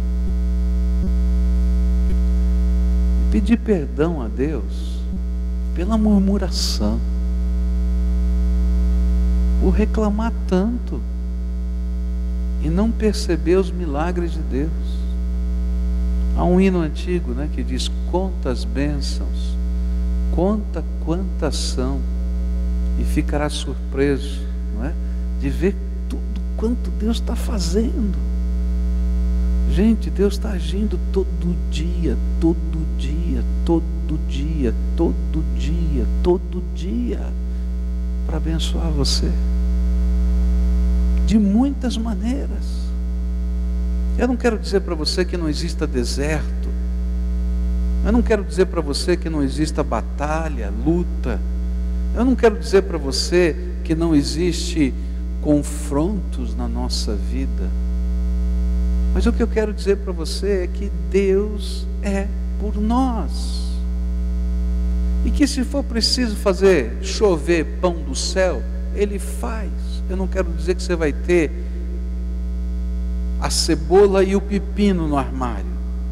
E pedir perdão a Deus pela murmuração, por reclamar tanto e não perceber os milagres de Deus. Há um hino antigo, né, que diz: conta as bênçãos, conta quantas são, e ficará surpreso, não é, de ver tudo quanto Deus está fazendo. Gente, Deus está agindo todo dia, para abençoar você de muitas maneiras. Eu não quero dizer para você que não exista deserto. Eu não quero dizer para você que não exista batalha, luta. Eu não quero dizer para você que não existe confrontos na nossa vida. Mas o que eu quero dizer para você é que Deus é por nós. E que se for preciso fazer chover pão do céu, Ele faz. Eu não quero dizer que você vai ter a cebola e o pepino no armário,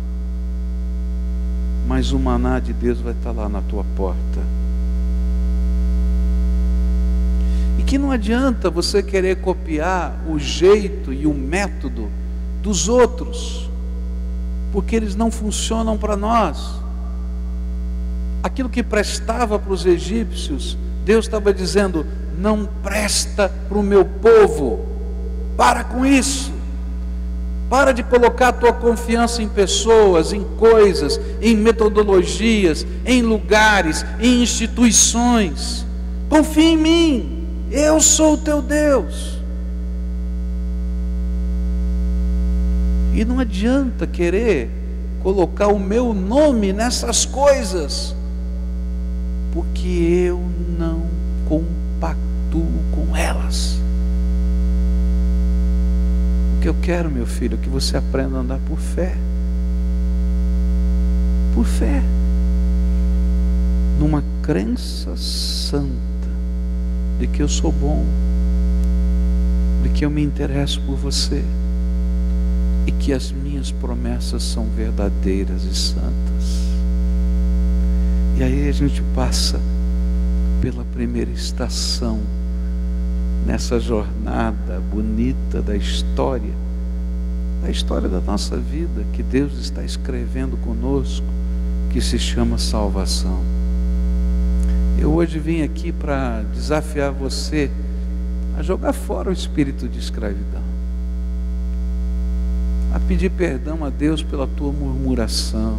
mas o maná de Deus vai estar lá na tua porta. E que não adianta você querer copiar o jeito e o método dos outros, porque eles não funcionam para nós. Aquilo que prestava para os egípcios, Deus estava dizendo: não presta para o meu povo. Para com isso. Para de colocar a tua confiança em pessoas, em coisas, em metodologias, em lugares, em instituições. Confia em mim, eu sou o teu Deus. E não adianta querer colocar o meu nome nessas coisas, porque eu não compactuo com elas. O que eu quero, meu filho, é que você aprenda a andar por fé. Por fé. Numa crença santa de que eu sou bom, de que eu me interesso por você, e que as minhas promessas são verdadeiras e santas. E aí a gente passa pela primeira estação nessa jornada bonita da história da nossa vida, que Deus está escrevendo conosco, que se chama salvação. Eu hoje vim aqui para desafiar você a jogar fora o espírito de escravidão, a pedir perdão a Deus pela tua murmuração,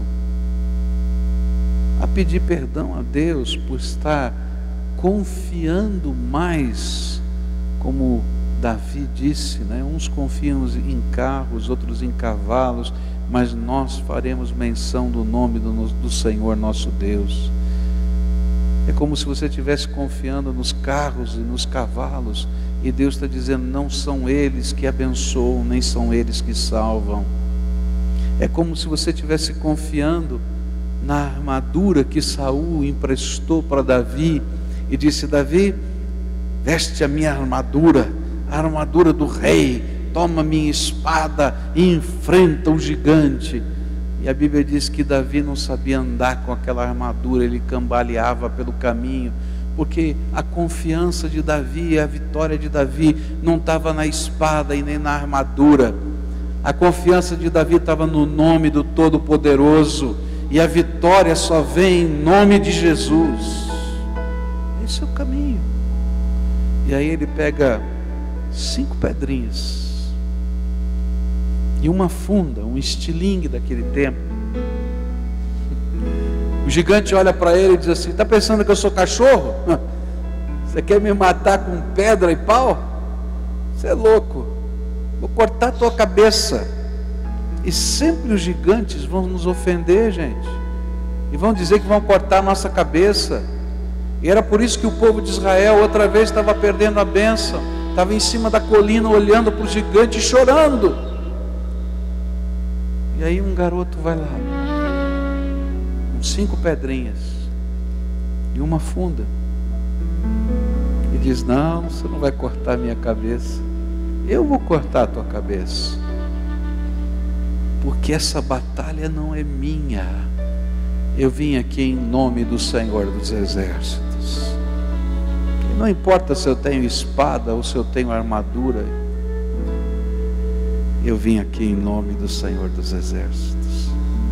a pedir perdão a Deus por estar confiando mais, como Davi disse, né? Uns confiam em carros, outros em cavalos, mas nós faremos menção do nome do Senhor nosso Deus. É como se você estivesse confiando nos carros e nos cavalos, e Deus está dizendo, não são eles que abençoam, nem são eles que salvam. É como se você estivesse confiando na armadura que Saul emprestou para Davi, e disse, Davi, veste a minha armadura, a armadura do rei, toma minha espada e enfrenta o gigante. E a Bíblia diz que Davi não sabia andar com aquela armadura, ele cambaleava pelo caminho, porque a confiança de Davi, a vitória de Davi não estava na espada e nem na armadura. A confiança de Davi estava no nome do Todo-Poderoso, e a vitória só vem em nome de Jesus. Esse é o caminho. E aí ele pega 5 pedrinhas e uma funda, um estilingue daquele tempo. O gigante olha para ele e diz assim, está pensando que eu sou cachorro? Você quer me matar com pedra e pau? Você é louco, vou cortar a tua cabeça. E sempre os gigantes vão nos ofender, gente, e vão dizer que vão cortar a nossa cabeça. E era por isso que o povo de Israel outra vez estava perdendo a bênção, estava em cima da colina olhando para o gigante e chorando. E aí um garoto vai lá com 5 pedrinhas e uma funda e diz, não, você não vai cortar a minha cabeça, eu vou cortar a tua cabeça, porque essa batalha não é minha. Eu vim aqui em nome do Senhor dos Exércitos. E não importa se eu tenho espada ou se eu tenho armadura, eu vim aqui em nome do Senhor dos Exércitos.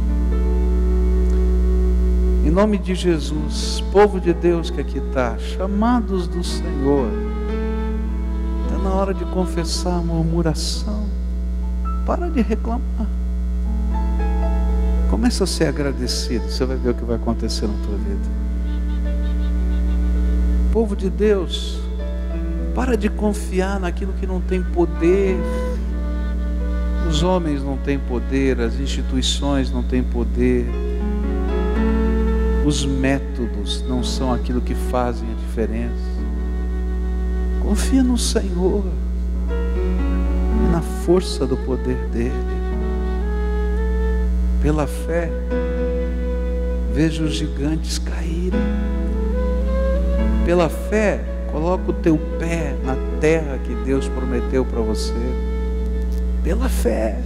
Em nome de Jesus, povo de Deus que aqui está, chamados do Senhor, está na hora de confessar a murmuração. Para de reclamar. Começa a ser agradecido, você vai ver o que vai acontecer na tua vida. Povo de Deus, para de confiar naquilo que não tem poder. Os homens não têm poder, as instituições não têm poder, os métodos não são aquilo que fazem a diferença. Confia no Senhor e na força do poder dele. Pela fé, veja os gigantes caírem. Pela fé, coloca o teu pé na terra que Deus prometeu para você. Pela fé.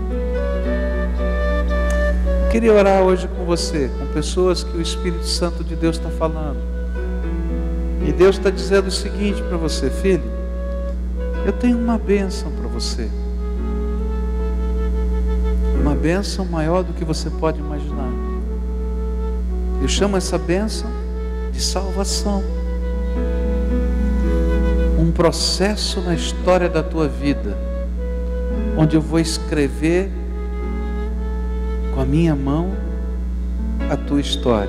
Eu queria orar hoje com você, com pessoas que o Espírito Santo de Deus está falando. E Deus está dizendo o seguinte para você, filho, eu tenho uma bênção para você. Uma bênção maior do que você pode imaginar. Eu chamo essa bênção de salvação. Um processo na história da tua vida, onde eu vou escrever com a minha mão a tua história.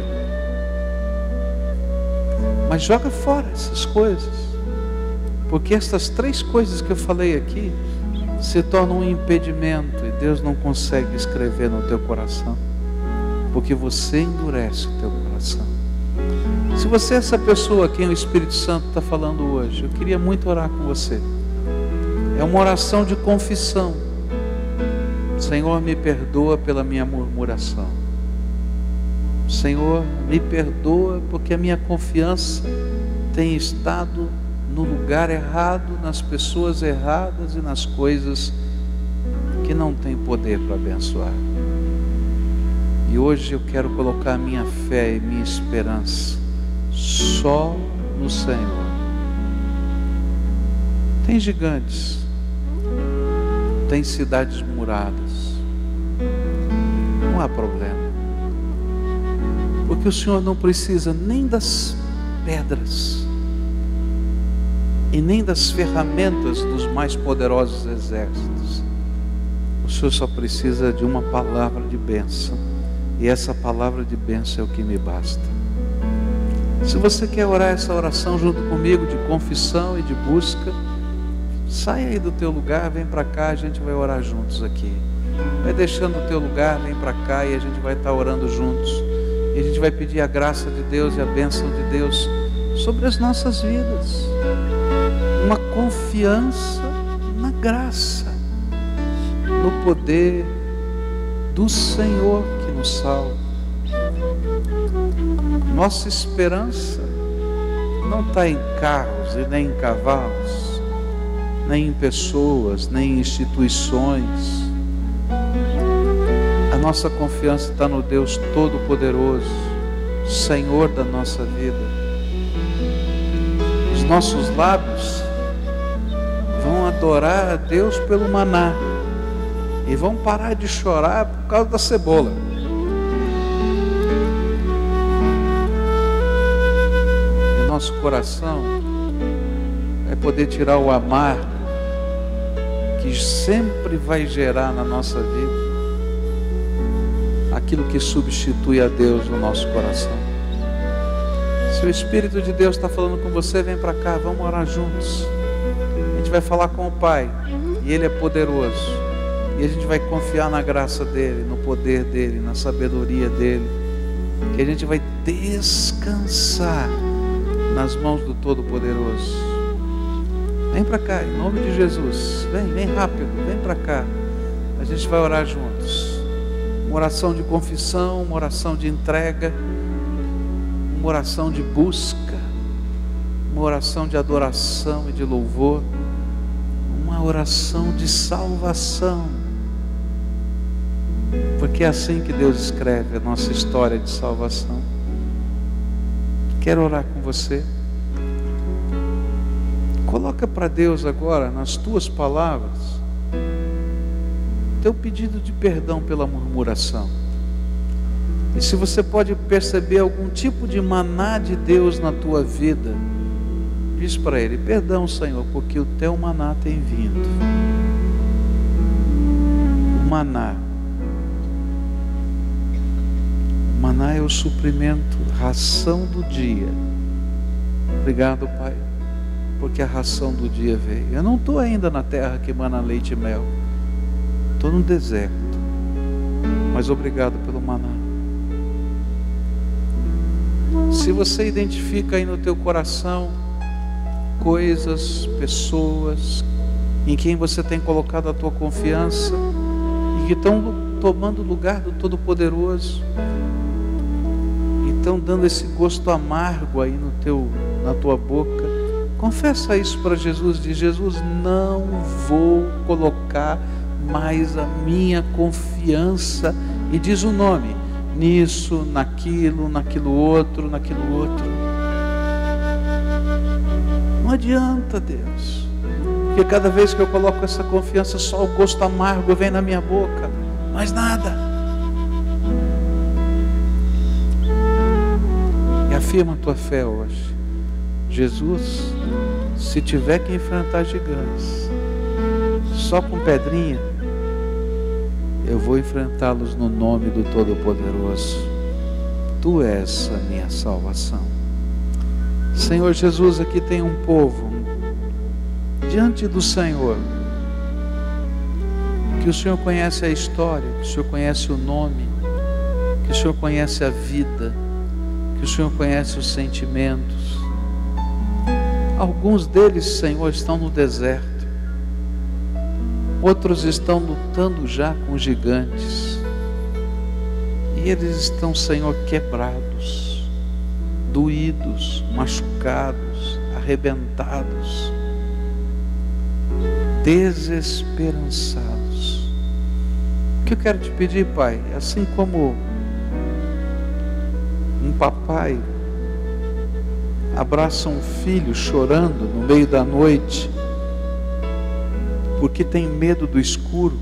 Mas joga fora essas coisas, porque essas 3 coisas que eu falei aqui se tornam um impedimento e Deus não consegue escrever no teu coração, porque você endurece o teu coração. Se você é essa pessoa a quem o Espírito Santo está falando hoje, eu queria muito orar com você. É uma oração de confissão. Senhor, me perdoa pela minha murmuração. Senhor, me perdoa porque a minha confiança tem estado no lugar errado, nas pessoas erradas e nas coisas que não tem poder para abençoar. E hoje eu quero colocar minha fé e minha esperança só no Senhor. Tem gigantes, tem cidades muradas, não há problema, porque o Senhor não precisa nem das pedras e nem das ferramentas dos mais poderosos exércitos. O Senhor só precisa de uma palavra de bênção, e essa palavra de bênção é o que me basta. Se você quer orar essa oração junto comigo, de confissão e de busca, sai aí do teu lugar, vem para cá, a gente vai orar juntos aqui. Vai deixando o teu lugar, vem para cá e a gente vai estar orando juntos. E a gente vai pedir a graça de Deus e a bênção de Deus sobre as nossas vidas. Uma confiança na graça, no poder do Senhor que nos salva. Nossa esperança não está em carros e nem em cavalos, nem em pessoas, nem em instituições. A nossa confiança está no Deus Todo-Poderoso, Senhor da nossa vida. Os nossos lábios vão adorar a Deus pelo maná e vão parar de chorar por causa da cebola. E nosso coração é poder tirar o amargo que sempre vai gerar na nossa vida aquilo que substitui a Deus no nosso coração. Se o Espírito de Deus está falando com você, vem para cá, vamos orar juntos. A gente vai falar com o Pai e Ele é poderoso, e a gente vai confiar na graça dEle, no poder dEle, na sabedoria dEle, que a gente vai descansar nas mãos do Todo-Poderoso. Vem para cá, em nome de Jesus. Vem rápido, vem para cá. A gente vai orar juntos. Uma oração de confissão, uma oração de entrega, uma oração de busca, uma oração de adoração e de louvor, uma oração de salvação. Porque é assim que Deus escreve a nossa história de salvação. Quero orar com você. Coloca para Deus agora, nas tuas palavras, teu pedido de perdão pela murmuração. E se você pode perceber algum tipo de maná de Deus na tua vida, diz para Ele: perdão, Senhor, porque o teu maná tem vindo. O maná é o suprimento, ração do dia. Obrigado, Pai, porque a ração do dia veio. Eu não estou ainda na terra que mana leite e mel, estou no deserto, mas obrigado pelo maná. Se você identifica aí no teu coração coisas, pessoas em quem você tem colocado a tua confiança e que estão tomando o lugar do Todo-Poderoso, e estão dando esse gosto amargo aí na tua boca, confessa isso para Jesus. Diz: Jesus, não vou colocar mais a minha confiança, e diz o nome, nisso, naquilo outro. Não adianta, Deus, porque cada vez que eu coloco essa confiança, só o gosto amargo vem na minha boca, mais nada. E afirma a tua fé hoje. Jesus, se tiver que enfrentar gigantes só com pedrinha, eu vou enfrentá-los no nome do Todo-Poderoso. Tu és a minha salvação. Senhor Jesus, aqui tem um povo diante do Senhor, que o Senhor conhece a história, que o Senhor conhece o nome, que o Senhor conhece a vida, que o Senhor conhece os sentimentos. Alguns deles, Senhor, estão no deserto, outros estão lutando já com gigantes, e eles estão, Senhor, quebrados, doídos, machucados, arrebentados, desesperançados. que eu quero te pedir, Pai, assim como um papai abraça um filho chorando no meio da noite, porque tem medo do escuro,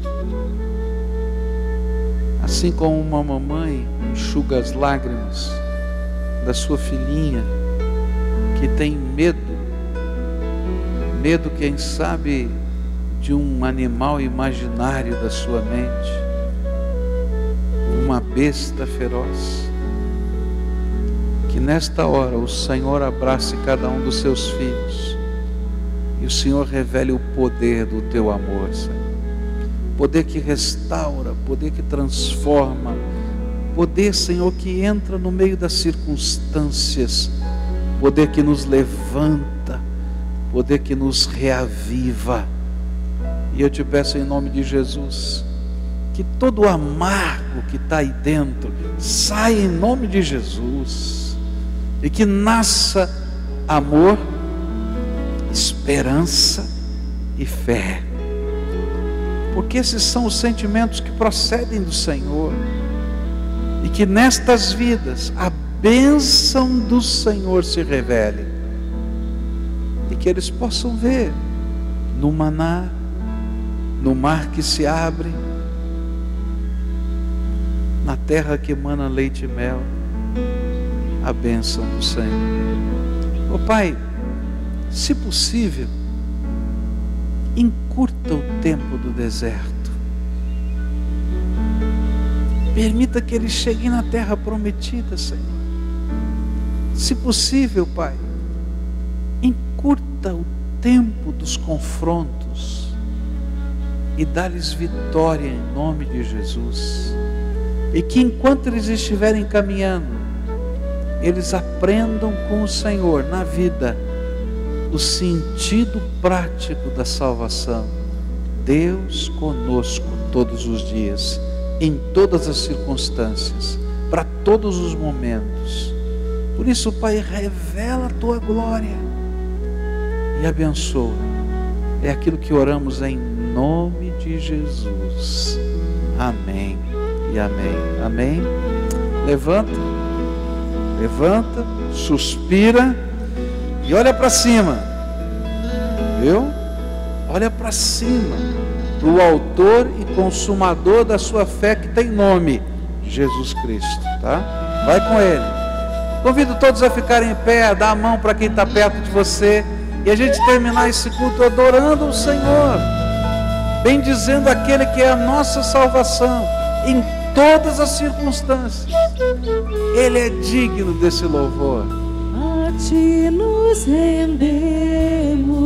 assim como uma mamãe enxuga as lágrimas da sua filhinha, que tem medo, quem sabe, de um animal imaginário da sua mente, uma besta feroz. Que nesta hora o Senhor abrace cada um dos seus filhos e o Senhor revele o poder do teu amor, Senhor. Poder que restaura, poder que transforma, poder, Senhor, que entra no meio das circunstâncias, poder que nos levanta, poder que nos reaviva. E eu te peço em nome de Jesus, que todo o amargo que está aí dentro saia em nome de Jesus, e que nasça amor, esperança e fé, porque esses são os sentimentos que procedem do Senhor, e que nestas vidas a bênção do Senhor se revele, e que eles possam ver no maná, no mar que se abre, na terra que emana leite e mel, a bênção do Senhor. Ó Pai, se possível, encurta o tempo do deserto. Permita que eles cheguem na terra prometida, Senhor. Se possível, Pai, encurta o tempo dos confrontos e dá-lhes vitória em nome de Jesus. E que enquanto eles estiverem caminhando, eles aprendam com o Senhor na vida o sentido prático da salvação. Deus conosco todos os dias, em todas as circunstâncias, para todos os momentos. Por isso, Pai, revela a tua glória e abençoa. É aquilo que oramos em nome de Jesus. Amém e amém. Amém. Levanta, suspira e olha para cima, viu? Olha para cima, para o autor e consumador da sua fé, que tem nome, Jesus Cristo, tá? Vai com Ele. Convido todos a ficarem em pé, a dar a mão para quem está perto de você, e a gente terminar esse culto adorando o Senhor, bendizendo aquele que é a nossa salvação, em todas as circunstâncias. Ele é digno desse louvor. A ti nos rendemos,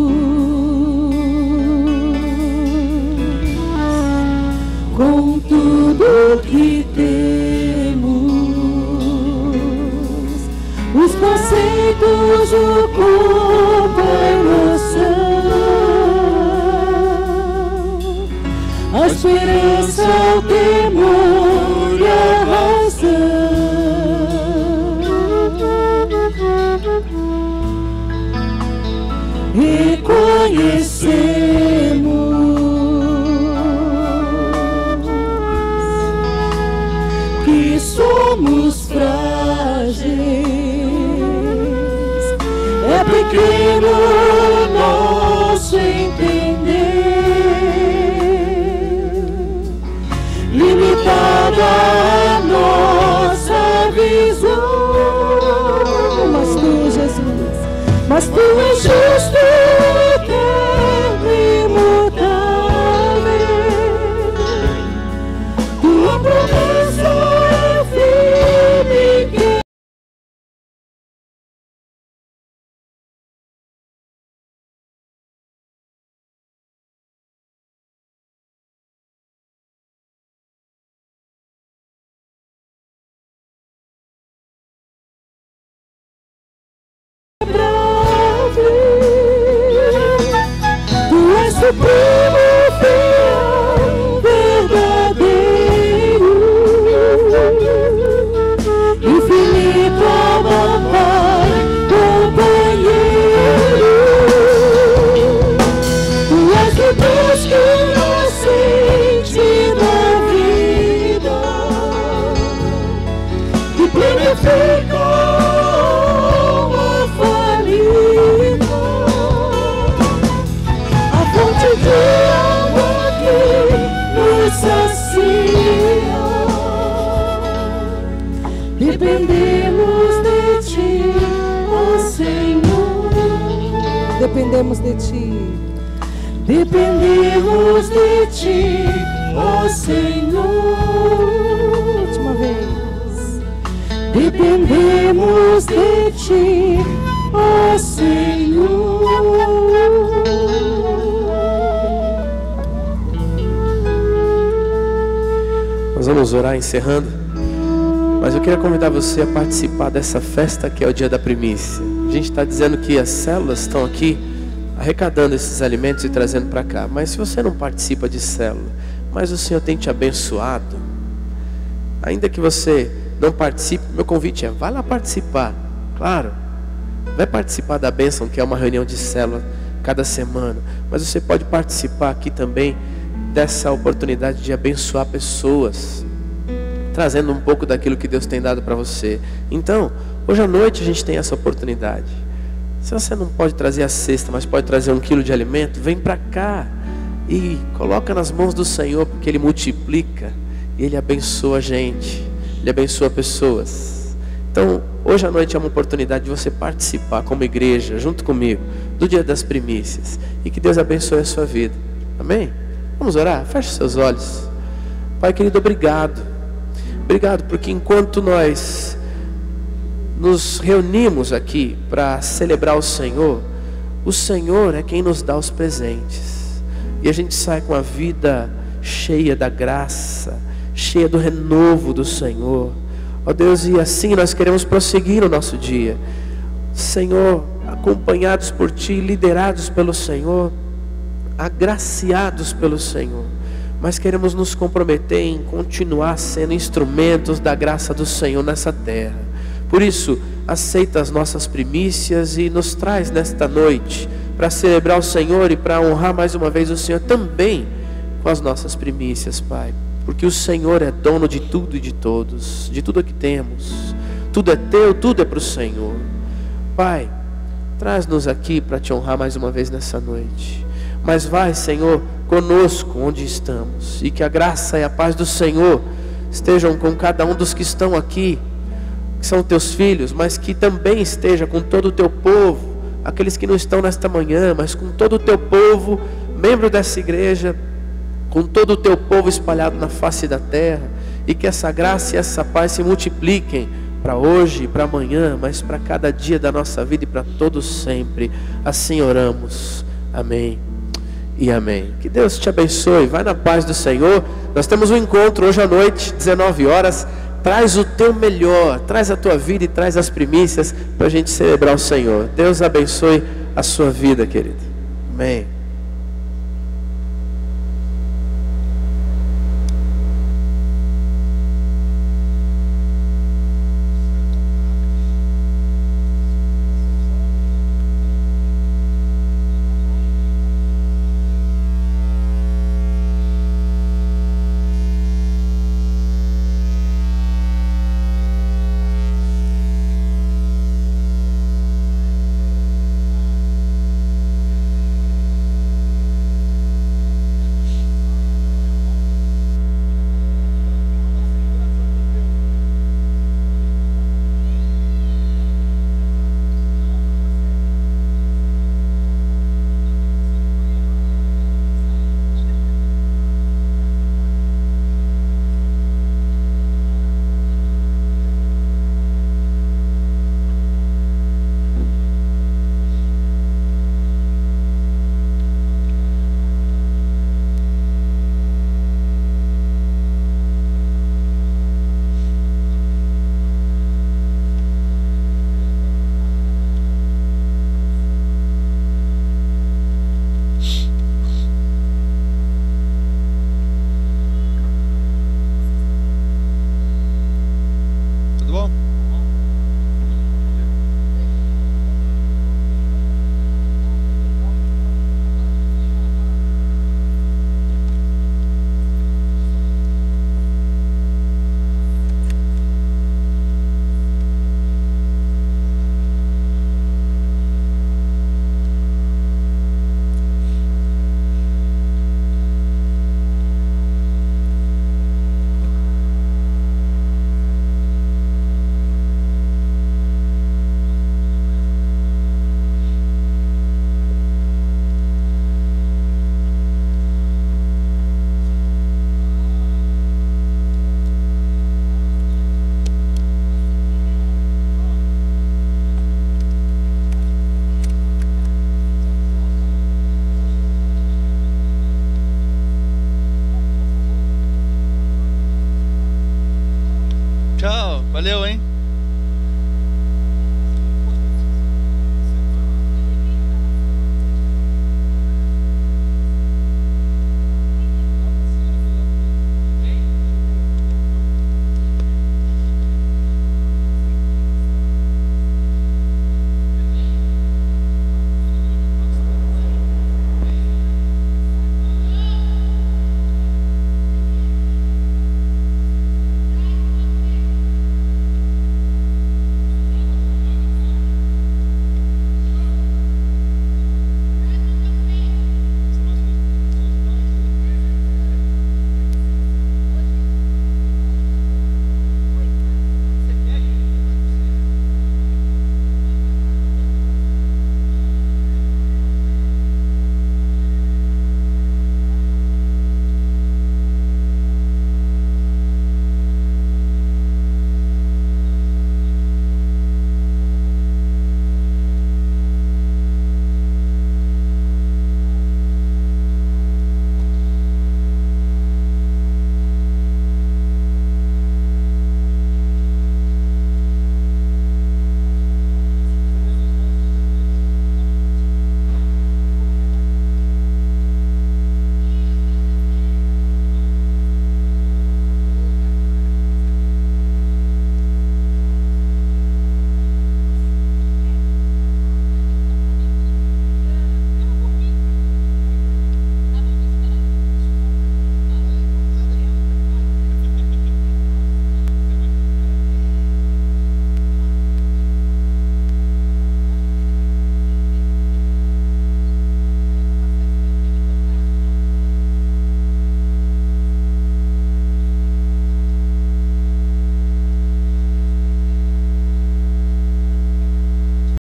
com tudo que temos, os conceitos, o corpo, a emoção, a esperança, o temor e a razão. Reconhecemos que somos frágeis, é pequeno nosso entender, limitada a nossa visão. Mas tu, Jesus, mas tu és justo, eterno e imutável. Tua promessa é firme que supremo, fiel, verdadeiro, infinito amor, Pai, companheiro. Tu és o Deus que inocente da vida, Dependemos de Ti. Dependemos de Ti, ó Senhor. Última vez. Dependemos de Ti, ó Senhor. Nós vamos orar encerrando, mas eu queria convidar você a participar dessa festa que é o dia da primícia. A gente está dizendo que as células estão aqui arrecadando esses alimentos e trazendo para cá, mas se você não participa de célula, mas o Senhor tem te abençoado, ainda que você não participe, meu convite é, vai lá participar, claro, vai participar da bênção que é uma reunião de célula cada semana, mas você pode participar aqui também dessa oportunidade de abençoar pessoas, trazendo um pouco daquilo que Deus tem dado para você. Então, hoje à noite a gente tem essa oportunidade. Se você não pode trazer a cesta, mas pode trazer 1 quilo de alimento, vem para cá e coloca nas mãos do Senhor, porque Ele multiplica e Ele abençoa a gente, Ele abençoa pessoas. Então, hoje à noite é uma oportunidade de você participar como igreja, junto comigo, do dia das primícias, e que Deus abençoe a sua vida. Amém? Vamos orar? Feche seus olhos. Pai querido, obrigado. Obrigado porque enquanto nós nos reunimos aqui para celebrar o Senhor é quem nos dá os presentes. E a gente sai com a vida cheia da graça, cheia do renovo do Senhor. Ó Deus, e assim nós queremos prosseguir o nosso dia. Senhor, acompanhados por Ti, liderados pelo Senhor, agraciados pelo Senhor, mas queremos nos comprometer em continuar sendo instrumentos da graça do Senhor nessa terra. Por isso, aceita as nossas primícias e nos traz nesta noite para celebrar o Senhor e para honrar mais uma vez o Senhor também com as nossas primícias, Pai, porque o Senhor é dono de tudo e de todos, de tudo que temos. Tudo é Teu, tudo é para o Senhor. Pai, traz-nos aqui para Te honrar mais uma vez nessa noite. Mas vai, Senhor, conosco onde estamos, e que a graça e a paz do Senhor estejam com cada um dos que estão aqui, que são Teus filhos, mas que também esteja com todo o Teu povo, aqueles que não estão nesta manhã, mas com todo o Teu povo, membro dessa igreja, com todo o Teu povo espalhado na face da terra, e que essa graça e essa paz se multipliquem para hoje e para amanhã, mas para cada dia da nossa vida e para todos sempre. Assim oramos. Amém e amém. Que Deus te abençoe. Vai na paz do Senhor. Nós temos um encontro hoje à noite, 19 horas. Traz o teu melhor, traz a tua vida e traz as primícias para a gente celebrar o Senhor. Deus abençoe a sua vida, querido. Amém. Valeu, hein?